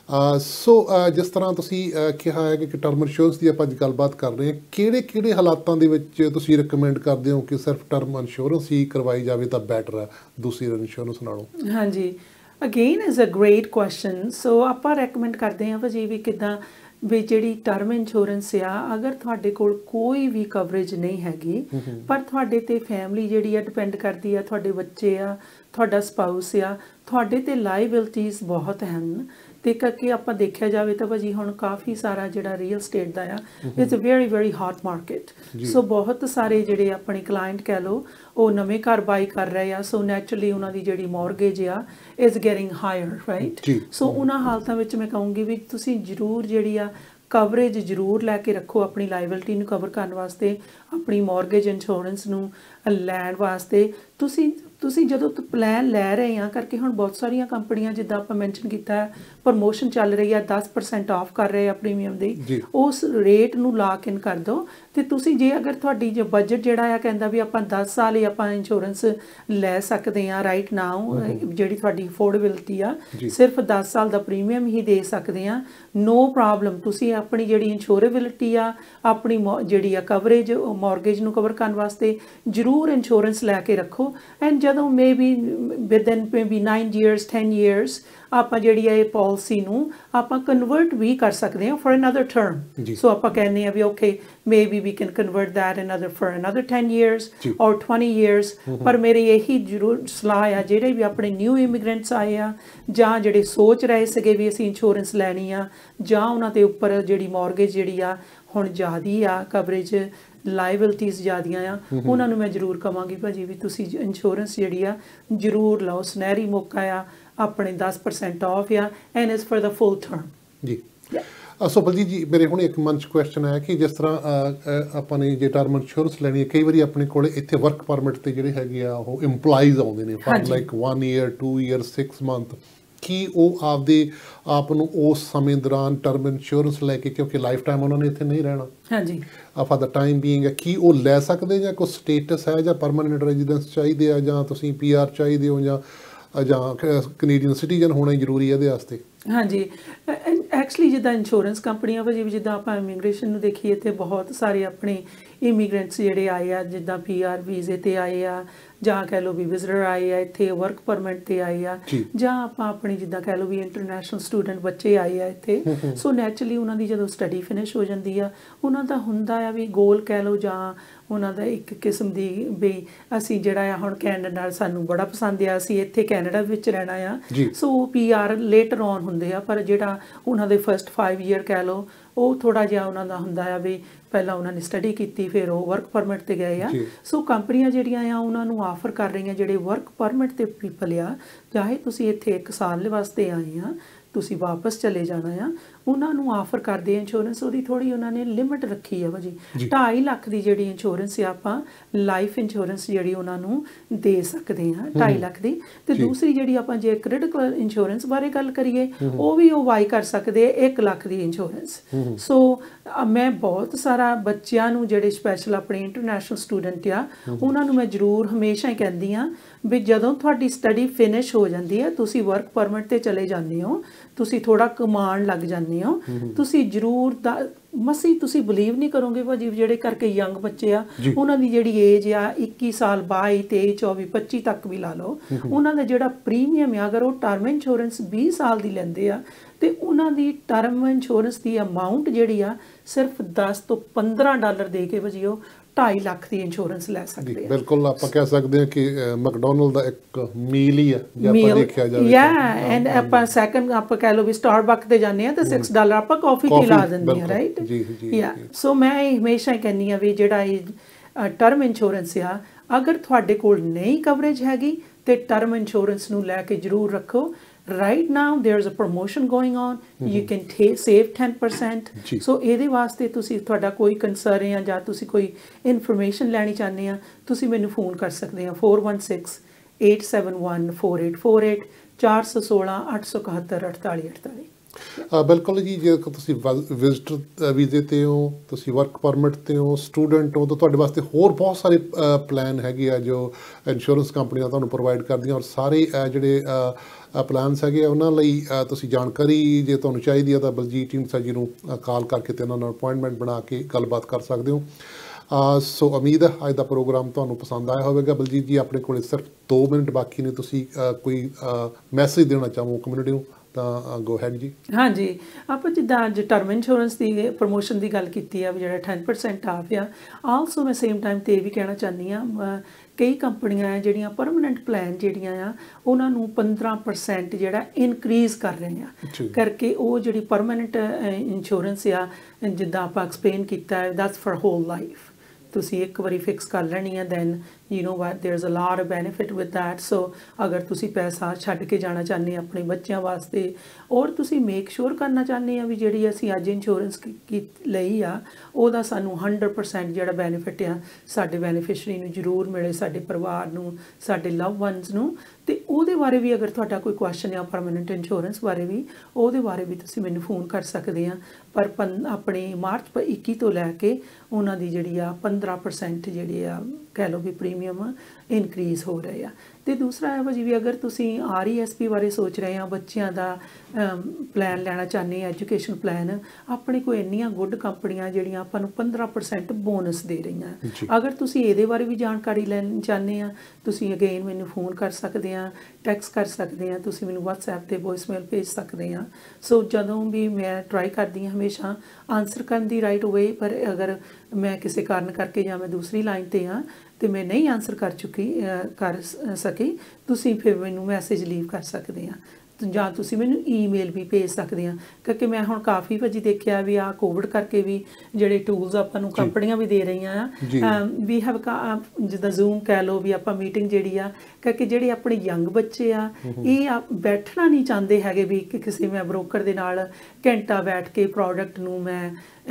ਸੋ ਜਿਸ ਤਰ੍ਹਾਂ ਤੁਸੀਂ ਕਿਹਾ ਹੈ ਕਿ ਟਰਮ ਇੰਸ਼ੋਰੈਂਸ ਦੀ ਆਪਾਂ ਅੱਜ ਗੱਲਬਾਤ ਕਰ ਰਹੇ ਹਾਂ, ਕਿਹੜੇ ਕਿਹੜੇ ਹਾਲਾਤਾਂ ਦੇ ਵਿੱਚ ਤੁਸੀਂ ਰਿਕਮੈਂਡ ਕਰਦੇ ਹੋ ਕਿ ਸਿਰਫ ਟਰਮ ਇੰਸ਼ੋਰੈਂਸ ਹੀ ਕਰਵਾਈ ਜਾਵੇ ਤਾਂ ਬੈਟਰ ਹੈ ਦੂਸਰੀ ਇੰਸ਼ੋਰੈਂਸ ਨਾਲੋਂ? ਹਾਂਜੀ, again is a great question. So ਆਪਾਂ ਰეკਮੈਂਡ ਕਰਦੇ ਹਾਂ ਭਾਜੀ ਵੀ ਕਿੱਦਾਂ ਵੀ ਜਿਹੜੀ ਟਰਮ ਇੰਸ਼ੋਰੈਂਸ ਆ, ਅਗਰ ਤੁਹਾਡੇ ਕੋਲ ਕੋਈ ਵੀ ਕਵਰੇਜ ਨਹੀਂ ਹੈਗੀ ਪਰ ਤੁਹਾਡੇ ਤੇ ਫੈਮਿਲੀ ਜਿਹੜੀ ਆ ਡਿਪੈਂਡ ਕਰਦੀ ਆ, ਤੁਹਾਡੇ ਬੱਚੇ ਆ, ਤੁਹਾਡਾ ਸਪਾਊਸ ਆ, ਤੁਹਾਡੇ ਤੇ ਲਾਇਬਿਲਟੀਜ਼ ਬਹੁਤ ਹਨ, ਤੇ ਕਰਕੇ ਆਪਾਂ ਦੇਖਿਆ ਜਾਵੇ ਤਾਂ ਭਾਜੀ ਹੁਣ ਕਾਫੀ ਸਾਰਾ ਜਿਹੜਾ ਰੀਅਲ ਸਟੇਟ ਦਾ ਆ it's a very very hot market. So ਬਹੁਤ ਸਾਰੇ ਜਿਹੜੇ ਆਪਣੇ ਕਲਾਇੰਟ ਕਹਿ ਲਓ ਉਹ ਨਵੇਂ ਘਰ ਬਾਈ ਕਰ ਰਹੇ ਆ, ਸੋ ਨੈਚੁਰਲੀ ਉਹਨਾਂ ਦੀ ਜਿਹੜੀ ਮੌਰਗੇਜ ਆ is getting higher, right? So ਉਹਨਾਂ ਹਾਲਤਾਂ ਵਿੱਚ ਮੈਂ ਕਹੂੰਗੀ ਵੀ ਤੁਸੀਂ ਜ਼ਰੂਰ ਜਿਹੜੀ ਆ ਕਵਰੇਜ ਜ਼ਰੂਰ ਲੈ ਕੇ ਰੱਖੋ ਆਪਣੀ ਲਾਇਬਿਲਟੀ ਨੂੰ ਕਵਰ ਕਰਨ ਵਾਸਤੇ, ਆਪਣੀ ਮੌਰਗੇਜ ਇੰਸ਼ੋਰੈਂਸ ਨੂੰ ਲੈਣ ਵਾਸਤੇ। ਤੁਸੀਂ ਤੁਸੀਂ ਜਦੋਂ ਪਲਾਨ ਲੈ ਰਹੇ ਆ ਕਰਕੇ ਹੁਣ ਬਹੁਤ ਸਾਰੀਆਂ ਕੰਪਨੀਆਂ ਜਿੱਦਾਂ ਆਪਾਂ ਮੈਂਸ਼ਨ ਕੀਤਾ ਹੈ ਪ੍ਰਮੋਸ਼ਨ ਚੱਲ ਰਹੀ ਹੈ, ਦਸ ਪਰਸੈਂਟ ਆਫ ਕਰ ਰਹੇ ਆ ਪ੍ਰੀਮੀਅਮ ਦੀ, ਉਸ ਰੇਟ ਨੂੰ ਲਾਕ ਇਨ ਕਰ ਦਿਓ। ਤੇ ਤੁਸੀਂ ਜੇ ਅਗਰ ਤੁਹਾਡੀ ਜੋ ਬਜਟ ਜਿਹੜਾ ਆ ਕਹਿੰਦਾ ਵੀ ਆਪਾਂ ਦਸ ਸਾਲ ਹੀ ਆਪਾਂ ਇੰਸ਼ੋਰੈਂਸ ਲੈ ਸਕਦੇ ਆ ਰਾਈਟ ਨਾਓ, ਜਿਹੜੀ ਤੁਹਾਡੀ ਅਫੋਰਡੇਬਿਲਟੀ ਆ ਸਿਰਫ ਦਸ ਸਾਲ ਦਾ ਪ੍ਰੀਮੀਅਮ ਹੀ ਦੇ ਸਕਦੇ ਆ, ਨੋ ਪ੍ਰੋਬਲਮ। ਤੁਸੀਂ ਆਪਣੀ ਜਿਹੜੀ ਇੰਸ਼ੋਰੇਬਿਲਟੀ ਆ, ਆਪਣੀ ਜਿਹੜੀ ਆ ਕਵਰੇਜ ਮੌਰਗੇਜ ਨੂੰ ਕਵਰ ਕਰਨ ਵਾਸਤੇ ਜ਼ਰੂਰ ਇੰਸ਼ੋਰੈਂਸ ਲੈ ਕੇ ਰੱਖੋ। ਐਂਡ ਜਦੋਂ may be within may be nine years ten years ਆਪਾਂ ਜਿਹੜੀ ਹੈ ਇਹ ਪਾਲਿਸੀ ਨੂੰ ਆਪਾਂ ਕਨਵਰਟ ਵੀ ਕਰ ਸਕਦੇ ਹਾਂ ਫॉर ਅਨਦਰ ਟਰਮ। ਸੋ ਆਪਾਂ ਕਹਿੰਦੇ ਆ ਵੀ okay may be we can convert that another for another ten years or twenty years. ਪਰ ਮੇਰੀ ਇਹੀ ਜ਼ਰੂਰ ਸਲਾਹ ਆ ਜਿਹੜੇ ਵੀ ਆਪਣੇ ਨਿਊ ਇਮੀਗ੍ਰੈਂਟਸ ਆਏ ਆ ਜਾਂ ਜਿਹੜੇ ਸੋਚ ਰਹੇ ਸੀਗੇ ਵੀ ਅਸੀਂ ਇੰਸ਼ੋਰੈਂਸ ਲੈਣੀ ਆ, ਜਾਂ ਉਹਨਾਂ ਦੇ ਉੱਪਰ ਜਿਹੜੀ ਮੌਰਗੇਜ ਜਿਹੜੀ ਆ ਹੁਣ ਜ਼ਿਆਦੀ ਆ, ਕਵਰੇਜ ਲਾਇਬਿਲਟੀਜ਼ ਜ਼ਿਆਦੀਆਂ ਆ, ਉਹਨਾਂ ਨੂੰ ਮੈਂ ਜ਼ਰੂਰ ਕਹਾਂਗੀ ਭਾਜੀ ਵੀ ਤੁਸੀਂ ਇੰਸ਼ੋਰੈਂਸ ਜਿਹੜੀ ਆ ਜ਼ਰੂਰ ਲਓ, ਸੁਨਹਿਰੀ ਮੌਕਾ ਆ, ਆਪਣੇ ਦਸ ਪਰਸੈਂਟ ਆਫ ਆ, and is for the full term. ਜੀ ਸੋ ਬਲਜੀਤ ਜੀ ਮੇਰੇ ਹੁਣ ਇੱਕ ਮਨ 'ਚ ਕੁਐਸਚਨ ਹੈ ਕਿ ਜਿਸ ਤਰ੍ਹਾਂ ਆਪਾਂ ਨੇ ਜੇ ਟਰਮ ਇੰਸ਼ੋਰੈਂਸ ਲੈਣੀ ਹੈ, ਕਈ ਵਾਰੀ ਆਪਣੇ ਕੋਲ ਇੱਥੇ ਵਰਕ ਪਰਮਿਟ ਤੇ ਜਿਹੜੇ ਹੈਗੇ ਆ ਉਹ ਇੰਪਲਾਈਜ਼ ਆਉਂਦੇ ਨੇ for like one year two year six month, ਕੀ ਉਹ ਆਪਦੇ ਆਪ ਨੂੰ ਉਸ ਸਮੇਂ ਦੌਰਾਨ ਟਰਮ ਇੰਸ਼ੋਰੈਂਸ ਲੈ ਕੇ, ਕਿਉਂਕਿ ਲਾਈਫ ਟਾਈਮ ਉਹਨਾਂ ਨੇ ਇੱਥੇ ਨਹੀਂ ਰਹਿਣਾ, ਹਾਂਜੀ ਫॉर द ਟਾਈਮ ਬੀਇੰਗ, ਕੀ ਉਹ ਲੈ ਸਕਦੇ ਜਾਂ ਕੋਈ ਸਟੇਟਸ ਹੈ ਜਾਂ ਪਰਮਾਨੈਂਟ ਰੈਜ਼ੀਡੈਂਸ ਚਾਹੀਦੇ ਆ ਜਾਂ ਤੁਸੀਂ ਪੀ ਆਰ ਚਾਹੀਦੇ ਹੋ ਜਾਂ ਜਾਂ ਕੈਨੇਡੀਅਨ ਸਿਟੀਜ਼ਨ ਹੋਣਾ ਜ਼ਰੂਰੀ ਹੈ ਇਹਦੇ ਵਾਸਤੇ? ਹਾਂਜੀ, ਐਕਚੁਅਲੀ ਜਿੱਦਾਂ ਇੰਸ਼ੋਰੈਂਸ ਕੰਪਨੀਆਂ ਭਾਜੀ ਵੀ ਜਿੱਦਾਂ ਆਪਾਂ ਇਮੀਗ੍ਰੇਸ਼ਨ ਨੂੰ ਦੇਖੀਏ ਤੇ ਬਹੁਤ ਸਾਰੇ ਆਪਣੇ ਇਮੀਗ੍ਰੈਂਟਸ ਜਿਹੜੇ ਆਏ ਆ ਜਿੱਦਾਂ ਪੀ ਆਰ ਵੀਜ਼ੇ ਤੇ ਆਏ ਆ, ਜਾਂ ਕਹਿ ਲਓ ਵੀ ਵਿਜ਼ਟਰ ਆਏ ਆ ਇੱਥੇ, ਵਰਕ ਪਰਮਿਟ ਤੇ ਆਏ ਆ, ਜਾਂ ਆਪਾਂ ਆਪਣੀ ਜਿੱਦਾਂ ਕਹਿ ਲਓ ਵੀ ਇੰਟਰਨੈਸ਼ਨਲ ਸਟੂਡੈਂਟ ਬੱਚੇ ਆਏ ਆ ਇੱਥੇ। ਸੋ ਨੈਚੁਰਲੀ ਉਹਨਾਂ ਦੀ ਜਦੋਂ ਸਟੱਡੀ ਫਿਨਿਸ਼ ਹੋ ਜਾਂਦੀ ਆ ਉਹਨਾਂ ਦਾ ਹੁੰਦਾ ਆ ਵੀ ਗੋਲ ਕਹਿ ਲਓ ਜਾਂ ਉਹਨਾਂ ਦਾ ਇੱਕ ਕਿਸਮ ਦੀ ਵੀ ਅਸੀਂ ਜਿਹੜਾ ਆ ਹੁਣ ਕੈਨੇਡਾ ਨਾਲ ਸਾਨੂੰ ਬੜਾ ਪਸੰਦ ਆ, ਅਸੀਂ ਇੱਥੇ ਕੈਨੇਡਾ ਵਿੱਚ ਰਹਿਣਾ ਆ, so P R later on ਹੁੰਦੇ ਆ। ਪਰ ਜਿਹੜਾ ਉਹਨਾਂ ਦੇ ਫਸਟ ਫਾਈਵ ਈਅਰ ਕਹਿ ਲਓ ਉਹ ਥੋੜ੍ਹਾ ਜਿਹਾ ਉਹਨਾਂ ਦਾ ਹੁੰਦਾ ਆ ਵੀ ਪਹਿਲਾਂ ਉਹਨਾਂ ਨੇ ਸਟੱਡੀ ਕੀਤੀ ਫਿਰ ਉਹ ਵਰਕ ਪਰਮਿਟ ਤੇ ਗਏ ਆ। ਸੋ ਕੰਪਨੀਆਂ ਜਿਹੜੀਆਂ ਆ ਉਹਨਾਂ ਨੂੰ ਆਫਰ ਕਰ ਰਹੀਆਂ ਜਿਹੜੇ ਵਰਕ ਪਰਮਿਟ ਤੇ ਪੀਪਲ ਆ, ਚਾਹੇ ਤੁਸੀਂ ਇੱਥੇ ਇੱਕ ਸਾਲ ਵਾਸਤੇ ਆਏ ਆ ਤੁਸੀਂ ਵਾਪਸ ਚਲੇ ਜਾਣਾ ਆ, ਉਹਨਾਂ ਨੂੰ ਆਫਰ ਕਰਦੇ ਇੰਸ਼ੋਰੈਂਸ। ਉਹਦੀ ਥੋੜ੍ਹੀ ਉਹਨਾਂ ਨੇ ਲਿਮਿਟ ਰੱਖੀ ਆ ਭਾਜੀ, ਢਾਈ ਲੱਖ ਦੀ ਜਿਹੜੀ ਇੰਸ਼ੋਰੈਂਸ ਆ ਆਪਾਂ ਲਾਈਫ ਇੰਸ਼ੋਰੈਂਸ ਜਿਹੜੀ ਉਹਨਾਂ ਨੂੰ ਦੇ ਸਕਦੇ ਹਾਂ ਢਾਈ ਲੱਖ ਦੀ। ਤੇ ਦੂਸਰੀ ਜਿਹੜੀ ਆਪਾਂ ਜੇ ਕ੍ਰਿਟੀਕਲ ਇੰਸ਼ੋਰੈਂਸ ਬਾਰੇ ਗੱਲ ਕਰੀਏ ਉਹ ਵੀ ਉਹ ਵਾਈ ਕਰ ਸਕਦੇ ਇੱਕ ਲੱਖ ਦੀ ਇੰਸ਼ੋਰੈਂਸ। ਸੋ ਮੈਂ ਬਹੁਤ ਸਾਰਾ ਬੱਚਿਆਂ ਨੂੰ ਜਿਹੜੇ ਸਪੈਸ਼ਲ ਆਪਣੇ ਇੰਟਰਨੈਸ਼ਨਲ ਸਟੂਡੈਂਟ ਆ ਉਹਨਾਂ ਨੂੰ ਮੈਂ ਜ਼ਰੂਰ ਹਮੇਸ਼ਾ ਹੀ ਕਹਿੰਦੀ ਹਾਂ ਵੀ ਜਦੋਂ ਤੁਹਾਡੀ ਸਟੱਡੀ ਫਿਨਿਸ਼ ਹੋ ਜਾਂਦੀ ਹੈ ਤੁਸੀਂ ਵਰਕ ਪਰਮਿਟ ਤੇ ਚਲੇ ਜਾਂਦੇ ਹੋ, ਤੁਸੀਂ ਥੋੜਾ ਕਮਾਉਣ ਲੱਗ ਜਾਂਦੇ ਹੋ, ਤੁਸੀਂ ਜ਼ਰੂਰ ਦਾ ਮਸੀ ਤੁਸੀਂ ਬਲੀਵ ਨਹੀਂ ਕਰੋਗੇ ਭਾਜੀ ਜਿਹੜੇ ਕਰਕੇ ਯੰਗ ਬੱਚੇ ਆ ਉਹਨਾਂ ਦੀ ਜਿਹੜੀ ਏਜ ਆ ਇੱਕੀ ਸਾਲ ਬਾਈ ਤੇਈ ਚੌਵੀ ਪੱਚੀ ਤੱਕ ਵੀ ਲਾ ਲਓ, ਉਹਨਾਂ ਦਾ ਜਿਹੜਾ ਪ੍ਰੀਮੀਅਮ ਆ ਅਗਰ ਉਹ ਟਰਮ ਇੰਸ਼ੋਰੈਂਸ ਵੀਹ ਸਾਲ ਦੀ ਲੈਂਦੇ ਆ ਤੇ ਉਹਨਾਂ ਦੀ ਟਰਮ ਇੰਸ਼ੋਰੈਂਸ ਦੀ ਅਮਾਊਂਟ ਜਿਹੜੀ ਆ ਸਿਰਫ ਦਸ ਤੋਂ ਪੰਦਰਾਂ ਡਾਲਰ ਦੇ ਕੇ ਭਾਜੀ ਉਹ ਢਾਈ ਲੱਖ ਦੀ ਇੰਸ਼ੋਰੈਂਸ ਲੈ ਸਕਦੇ ਆ। ਬਿਲਕੁਲ ਆਪਾਂ ਕਹਿ ਸਕਦੇ ਹਾਂ ਕਿ ਮੈਕਡੋਨਲਡ ਦਾ ਇੱਕ ਮੀਲ ਹੀ ਆ ਜੇ ਆਪਾਂ ਦੇਖਿਆ ਜਾਵੇ। ਯਾ ਐਂਡ ਆਪਾਂ ਸੈਕੰਡ ਆਪਾਂ ਕਹਿ ਲਓ ਵੀ ਸਟਾਰਬਕ ਤੇ ਜਾਂਦੇ ਆ ਤੇ ਛੇ ਡਾਲਰ ਆਪਾਂ ਕਾਫੀ ਤੇ ਲਾ ਦਿੰਦੇ ਆ, ਰਾਈਟ? ਜੀ ਜੀ ਯਾ ਸੋ ਮੈਂ ਹਮੇਸ਼ਾ ਕਹਿੰਦੀ ਆ ਵੀ ਜਿਹੜਾ ਇਹ ਟਰਮ ਇੰਸ਼ੋਰੈਂਸ ਆ ਅਗਰ ਤੁਹਾਡੇ ਕੋਲ ਨਹੀਂ ਕਵਰੇਜ ਹੈਗੀ ਤੇ ਟਰਮ ਇੰਸ਼ੋਰੈਂਸ ਨੂੰ ਲੈ ਕੇ ਜ਼ਰੂਰ ਰੱਖੋ। Right now there's a promotion going on, mm-hmm. you can save ten percent. So ਇਹਦੇ ਵਾਸਤੇ ਤੁਸੀਂ ਤੁਹਾਡਾ ਕੋਈ ਕੰਸਰਨ ਹੈ ਜਾਂ ਤੁਸੀਂ ਕੋਈ ਇਨਫੋਰਮੇਸ਼ਨ ਲੈਣੀ ਚਾਹੁੰਦੇ ਆ ਤੁਸੀਂ ਮੈਨੂੰ ਫੋਨ ਕਰ ਸਕਦੇ ਆ four one six eight seven one four eight four eight ਚਾਰ ਸੌ ਸੋਲਾਂ ਅੱਠ ਸੌ ਇਕਹੱਤਰ ਅਠਤਾਲੀ ਅਠਤਾਲੀ। ਬਿਲਕੁਲ ਜੀ, ਜੇ ਤੁਸੀਂ ਵਿਜ਼ਿਟਰ ਵੀਜ਼ੇ 'ਤੇ ਹੋ, ਤੁਸੀਂ ਵਰਕ ਪਰਮਿਟ 'ਤੇ ਹੋ, ਸਟੂਡੈਂਟ ਹੋ, ਤਾਂ ਤੁਹਾਡੇ ਵਾਸਤੇ ਹੋਰ ਬਹੁਤ ਸਾਰੇ ਪਲਾਨ ਹੈਗੇ ਆ ਜੋ ਇੰਸ਼ੋਰੈਂਸ ਕੰਪਨੀਆਂ ਤੁਹਾਨੂੰ ਪ੍ਰੋਵਾਈਡ ਕਰਦੀਆਂ। ਔਰ ਸਾਰੇ ਜਿਹੜੇ ਪਲਾਨਸ ਹੈਗੇ ਆ ਉਹਨਾਂ ਲਈ ਤੁਸੀਂ ਜਾਣਕਾਰੀ ਜੇ ਤੁਹਾਨੂੰ ਚਾਹੀਦੀ ਆ ਤਾਂ ਬਲਜੀਤ ਢੀਂਡਸਾ ਜੀ ਨੂੰ ਕਾਲ ਕਰਕੇ ਤੇ ਉਹਨਾਂ ਨਾਲ ਅਪੁਆਇੰਟਮੈਂਟ ਬਣਾ ਕੇ ਗੱਲਬਾਤ ਕਰ ਸਕਦੇ ਹੋ। ਸੋ ਉਮੀਦ ਹੈ ਅੱਜ ਦਾ ਪ੍ਰੋਗਰਾਮ ਤੁਹਾਨੂੰ ਪਸੰਦ ਆਇਆ ਹੋਵੇਗਾ। ਬਲਜੀਤ ਜੀ, ਆਪਣੇ ਕੋਲ ਸਿਰਫ ਦੋ ਮਿੰਟ ਬਾਕੀ ਨੇ, ਤੁਸੀਂ ਕੋਈ ਮੈਸੇਜ ਦੇਣਾ ਚਾਹੋ ਕਮਿਊਨਿਟੀ ਨੂੰ ਤਾਂ ਗੋ ਹੈਡ ਜੀ। ਹਾਂਜੀ, ਆਪਾਂ ਜਿੱਦਾਂ ਅੱਜ ਟਰਮ ਇੰਸ਼ੋਰੈਂਸ ਦੀ ਪ੍ਰਮੋਸ਼ਨ ਦੀ ਗੱਲ ਕੀਤੀ ਆ ਵੀ ਜਿਹੜਾ ਟੈਨ ਪਰਸੈਂਟ ਆਫ ਆ, ਆਲਸੋ ਮੈਂ ਸੇਮ ਟਾਈਮ 'ਤੇ ਇਹ ਵੀ ਕਹਿਣਾ ਚਾਹੁੰਦੀ ਹਾਂ ਕਈ ਕੰਪਨੀਆਂ ਆ ਜਿਹੜੀਆਂ ਪਰਮਾਨੈਂਟ ਪਲਾਨ ਜਿਹੜੀਆਂ ਆ ਉਹਨਾਂ ਨੂੰ ਪੰਦਰਾਂ ਪਰਸੈਂਟ ਜਿਹੜਾ ਇਨਕਰੀਜ਼ ਕਰ ਰਹੇ ਆ ਕਰਕੇ ਉਹ ਜਿਹੜੀ ਪਰਮਾਨੈਂਟ ਇੰਸ਼ੋਰੈਂਸ ਆ ਜਿੱਦਾਂ ਆਪਾਂ ਐਕਸਪਲੇਨ ਕੀਤਾ ਦੈਟਸ ਫॉर ਹੋਲ ਲਾਈਫ। ਤੁਸੀਂ ਇੱਕ ਵਾਰੀ ਫਿਕਸ ਕਰ ਲੈਣੀ ਆ then you know what there is a lot of benefit with that. So ਅਗਰ ਤੁਸੀਂ ਪੈਸਾ ਛੱਡ ਕੇ ਜਾਣਾ ਚਾਹੁੰਦੇ ਆਪਣੇ ਬੱਚਿਆਂ ਵਾਸਤੇ ਔਰ ਤੁਸੀਂ ਮੇਕ ਸ਼ੋਰ ਕਰਨਾ ਚਾਹੁੰਦੇ ਆ ਵੀ ਜਿਹੜੀ ਅਸੀਂ ਅੱਜ ਇੰਸ਼ੋਰੈਂਸ ਕੀ ਲਈ ਆ ਉਹਦਾ ਸਾਨੂੰ ਹੰਡਰਡ ਪਰਸੈਂਟ ਜਿਹੜਾ ਬੈਨੀਫਿਟ ਆ ਸਾਡੇ ਬੈਨੀਫਿਸ਼ਰੀ ਨੂੰ ਜ਼ਰੂਰ ਮਿਲੇ, ਸਾਡੇ ਪਰਿਵਾਰ ਨੂੰ, ਸਾਡੇ ਲਵ ਵਨਸ ਨੂੰ। ਤੇ ਉਹਦੇ ਬਾਰੇ ਵੀ ਅਗਰ ਤੁਹਾਡਾ ਕੋਈ ਕੁਐਸਚਨ ਆ ਪਰਮਾਨੈਂਟ ਇੰਸ਼ੋਰੈਂਸ ਬਾਰੇ ਵੀ, ਉਹਦੇ ਬਾਰੇ ਵੀ ਤੁਸੀਂ ਮੈਨੂੰ ਫੋਨ ਕਰ ਸਕਦੇ ਆ। ਪਰ ਪੰ ਆਪਣੇ ਮਾਰਚ ਇੱਕੀ ਤੋਂ ਲੈ ਕੇ ਉਹਨਾਂ ਦੀ ਜਿਹੜੀ ਆ ਪੰਦਰਾਂ ਪਰਸੈਂਟ ਜਿਹੜੀ ਆ ਕਹਿ ਲਓ ਵੀ ਪ੍ਰੀਮੀਅਮ ਇਨਕਰੀਜ਼ ਹੋ ਰਹੇ ਆ। ਤੇ ਦੂਸਰਾ ਹੈ ਭਾਜੀ ਵੀ ਅਗਰ ਤੁਸੀਂ ਆਰ ਈ ਐਸ ਪੀ ਬਾਰੇ ਸੋਚ ਰਹੇ ਆ, ਬੱਚਿਆਂ ਦਾ ਪਲਾਨ ਲੈਣਾ ਚਾਹੁੰਦੇ ਆ, ਐਜੂਕੇਸ਼ਨ ਪਲਾਨ, ਆਪਣੇ ਕੋਲ ਇੰਨੀਆਂ ਗੁੱਡ ਕੰਪਨੀਆਂ ਜਿਹੜੀਆਂ ਆਪਾਂ ਨੂੰ ਪੰਦਰਾਂ ਪਰਸੈਂਟ ਬੋਨਸ ਦੇ ਰਹੀਆਂ। ਅਗਰ ਤੁਸੀਂ ਇਹਦੇ ਬਾਰੇ ਵੀ ਜਾਣਕਾਰੀ ਲੈਣੀ ਚਾਹੁੰਦੇ ਆ ਤੁਸੀਂ ਅਗੇਨ ਮੈਨੂੰ ਫੋਨ ਕਰ ਸਕਦੇ ਆ, ਟੈਕਸਟ ਕਰ ਸਕਦੇ ਆ, ਤੁਸੀਂ ਮੈਨੂੰ ਵਟਸਐਪ 'ਤੇ ਵੌਇਸਮੇਲ ਭੇਜ ਸਕਦੇ ਆ। ਸੋ ਜਦੋਂ ਵੀ ਮੈਂ ਟਰਾਈ ਕਰਦੀ ਹਾਂ ਹਮੇਸ਼ਾ ਆਨਸਰ ਕਰਨ ਦੀ ਰਾਈਟ ਵੇ, ਪਰ ਅਗਰ ਮੈਂ ਕਿਸੇ ਕਾਰਨ ਕਰਕੇ ਜਾਂ ਮੈਂ ਦੂਸਰੀ ਲਾਈਨ 'ਤੇ ਹਾਂ ਤੇ ਮੈਂ ਨਹੀਂ ਆਨਸਰ ਕਰ ਚੁੱਕੀ ਕਰ ਸਕੀ, ਤੁਸੀਂ ਫਿਰ ਮੈਨੂੰ ਮੈਸੇਜ ਲੀਵ ਕਰ ਸਕਦੇ ਆ ਜਾਂ ਤੁਸੀਂ ਮੈਨੂੰ ਈਮੇਲ ਵੀ ਭੇਜ ਸਕਦੇ ਆ। ਕਿਉਂਕਿ ਮੈਂ ਹੁਣ ਕਾਫੀ ਭਾਜੀ ਦੇਖਿਆ ਵੀ ਆ ਕੋਵਿਡ ਕਰਕੇ ਵੀ ਜਿਹੜੇ ਟੂਲਸ ਆਪਾਂ ਨੂੰ ਕੰਪਨੀਆਂ ਵੀ ਦੇ ਰਹੀਆਂ ਆ, ਵੀ ਹੈਵ ਜਿੱਦਾਂ ਜ਼ੂਮ ਕਹਿ ਲਓ ਵੀ ਆਪਾਂ ਮੀਟਿੰਗ ਜਿਹੜੀ ਆ, ਕਿਉਂਕਿ ਜਿਹੜੇ ਆਪਣੇ ਯੰਗ ਬੱਚੇ ਆ ਇਹ ਬੈਠਣਾ ਨਹੀਂ ਚਾਹੁੰਦੇ ਹੈਗੇ ਵੀ ਕਿ ਕਿਸੇ ਮੈਂ ਬਰੋਕਰ ਦੇ ਨਾਲ ਘੰਟਾ ਬੈਠ ਕੇ ਪ੍ਰੋਡਕਟ ਨੂੰ ਮੈਂ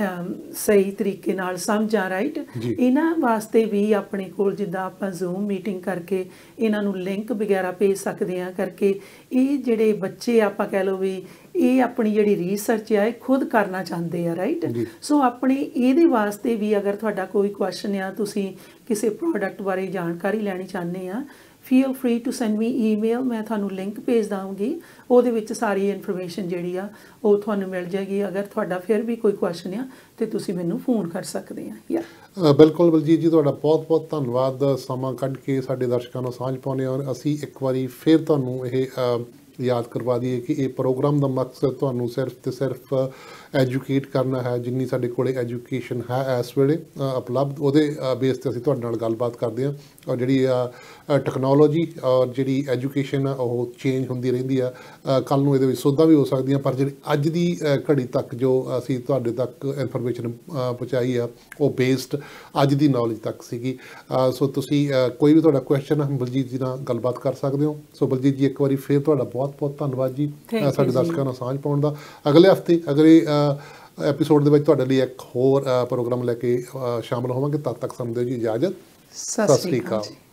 ਸਹੀ ਤਰੀਕੇ ਨਾਲ ਸਮਝਾਂ। ਰਾਈਟ, ਇਹਨਾਂ ਵਾਸਤੇ ਵੀ ਆਪਣੇ ਕੋਲ ਜਿੱਦਾਂ ਆਪਾਂ ਜ਼ੂਮ ਮੀਟਿੰਗ ਕਰਕੇ ਇਹਨਾਂ ਨੂੰ ਲਿੰਕ ਵਗੈਰਾ ਭੇਜ ਸਕਦੇ ਹਾਂ ਕਰਕੇ ਇਹ ਜਿਹੜੇ ਬੱਚੇ ਆਪਾਂ ਕਹਿ ਲਓ ਵੀ ਇਹ ਆਪਣੀ ਜਿਹੜੀ ਰਿਸਰਚ ਆ ਇਹ ਖੁਦ ਕਰਨਾ ਚਾਹੁੰਦੇ ਆ। ਰਾਈਟ, ਸੋ ਆਪਣੇ ਇਹਦੇ ਵਾਸਤੇ ਵੀ ਅਗਰ ਤੁਹਾਡਾ ਕੋਈ ਕੁਐਸਚਨ ਆ, ਤੁਸੀਂ ਕਿਸੇ ਪ੍ਰੋਡਕਟ ਬਾਰੇ ਜਾਣਕਾਰੀ ਲੈਣੀ ਚਾਹੁੰਦੇ ਆ, feel free to send me email. ਮੈਂ ਤੁਹਾਨੂੰ ਲਿੰਕ ਭੇਜ ਦਾਂਗੀ, ਉਹਦੇ ਵਿੱਚ ਸਾਰੀ ਇਨਫੋਰਮੇਸ਼ਨ ਜਿਹੜੀ ਆ ਉਹ ਤੁਹਾਨੂੰ ਮਿਲ ਜਾਏਗੀ। ਅਗਰ ਤੁਹਾਡਾ ਫਿਰ ਵੀ ਕੋਈ ਕੁਐਸਚਨ ਆ ਤੇ ਤੁਸੀਂ ਮੈਨੂੰ ਫੋਨ ਕਰ ਸਕਦੇ ਆ। ਯਾ ਬਿਲਕੁਲ ਬਲਜੀਤ ਜੀ, ਤੁਹਾਡਾ ਬਹੁਤ ਬਹੁਤ ਧੰਨਵਾਦ ਸਮਾਂ ਕੱਢ ਕੇ ਸਾਡੇ ਦਰਸ਼ਕਾਂ ਨੂੰ ਸਾਂਝ ਪਾਉਂਦੇ ਹੋ। ਅਸੀਂ ਇੱਕ ਵਾਰੀ ਫਿਰ ਤੁਹਾਨੂੰ ਇਹ ਯਾਦ ਕਰਵਾ ਦਈਏ ਕਿ ਇਹ ਪ੍ਰੋਗਰਾਮ ਦਾ ਮਕਸਦ ਤੁਹਾਨੂੰ ਸਿਰਫ ਤੇ ਸਿਰਫ ਐਜੂਕੇਟ ਕਰਨਾ ਹੈ। ਜਿੰਨੀ ਸਾਡੇ ਕੋਲ ਐਜੂਕੇਸ਼ਨ ਹੈ ਇਸ ਵੇਲੇ ਉਪਲਬਧ, ਉਹਦੇ ਬੇਸ 'ਤੇ ਅਸੀਂ ਤੁਹਾਡੇ ਨਾਲ ਗੱਲਬਾਤ ਕਰਦੇ ਹਾਂ। ਔਰ ਜਿਹੜੀ ਟੈਕਨੋਲੋਜੀ ਔਰ ਜਿਹੜੀ ਐਜੂਕੇਸ਼ਨ ਆ ਉਹ ਚੇਂਜ ਹੁੰਦੀ ਰਹਿੰਦੀ ਆ, ਕੱਲ੍ਹ ਨੂੰ ਇਹਦੇ ਵਿੱਚ ਸੋਧਾਂ ਵੀ ਹੋ ਸਕਦੀਆਂ, ਪਰ ਜਿਹੜੀ ਅੱਜ ਦੀ ਘੜੀ ਤੱਕ ਜੋ ਅਸੀਂ ਤੁਹਾਡੇ ਤੱਕ ਇਨਫੋਰਮੇਸ਼ਨ ਪਹੁੰਚਾਈ ਆ ਉਹ ਬੇਸਡ ਅੱਜ ਦੀ ਨੌਲੇਜ ਤੱਕ ਸੀਗੀ। ਸੋ ਤੁਸੀਂ ਕੋਈ ਵੀ ਤੁਹਾਡਾ ਕੁਐਸਚਨ ਬਲਜੀਤ ਜੀ ਨਾਲ ਗੱਲਬਾਤ ਕਰ ਸਕਦੇ ਹੋ। ਸੋ ਬਲਜੀਤ ਜੀ, ਇੱਕ ਵਾਰੀ ਫਿਰ ਤੁਹਾਡਾ ਬਹੁਤ ਬਹੁਤ ਧੰਨਵਾਦ ਜੀ ਸਾਡੇ ਦਰਸ਼ਕਾਂ ਨਾਲ ਸਾਂਝ ਪਾਉਣ ਦਾ। ਅਗਲੇ ਹਫ਼ਤੇ ਅਗਲੇ ਐਪੀਸੋਡ ਦੇ ਵਿੱਚ ਤੁਹਾਡੇ ਲਈ ਇੱਕ ਹੋਰ ਪ੍ਰੋਗਰਾਮ ਲੈ ਕੇ ਸ਼ਾਮਲ ਹੋਵਾਂਗੇ। ਤਦ ਤੱਕ ਸਾਨੂੰ ਦਿਓ ਜੀ ਇਜਾਜ਼ਤ। ਸਤਿ ਸ਼੍ਰੀ ਅਕਾਲ।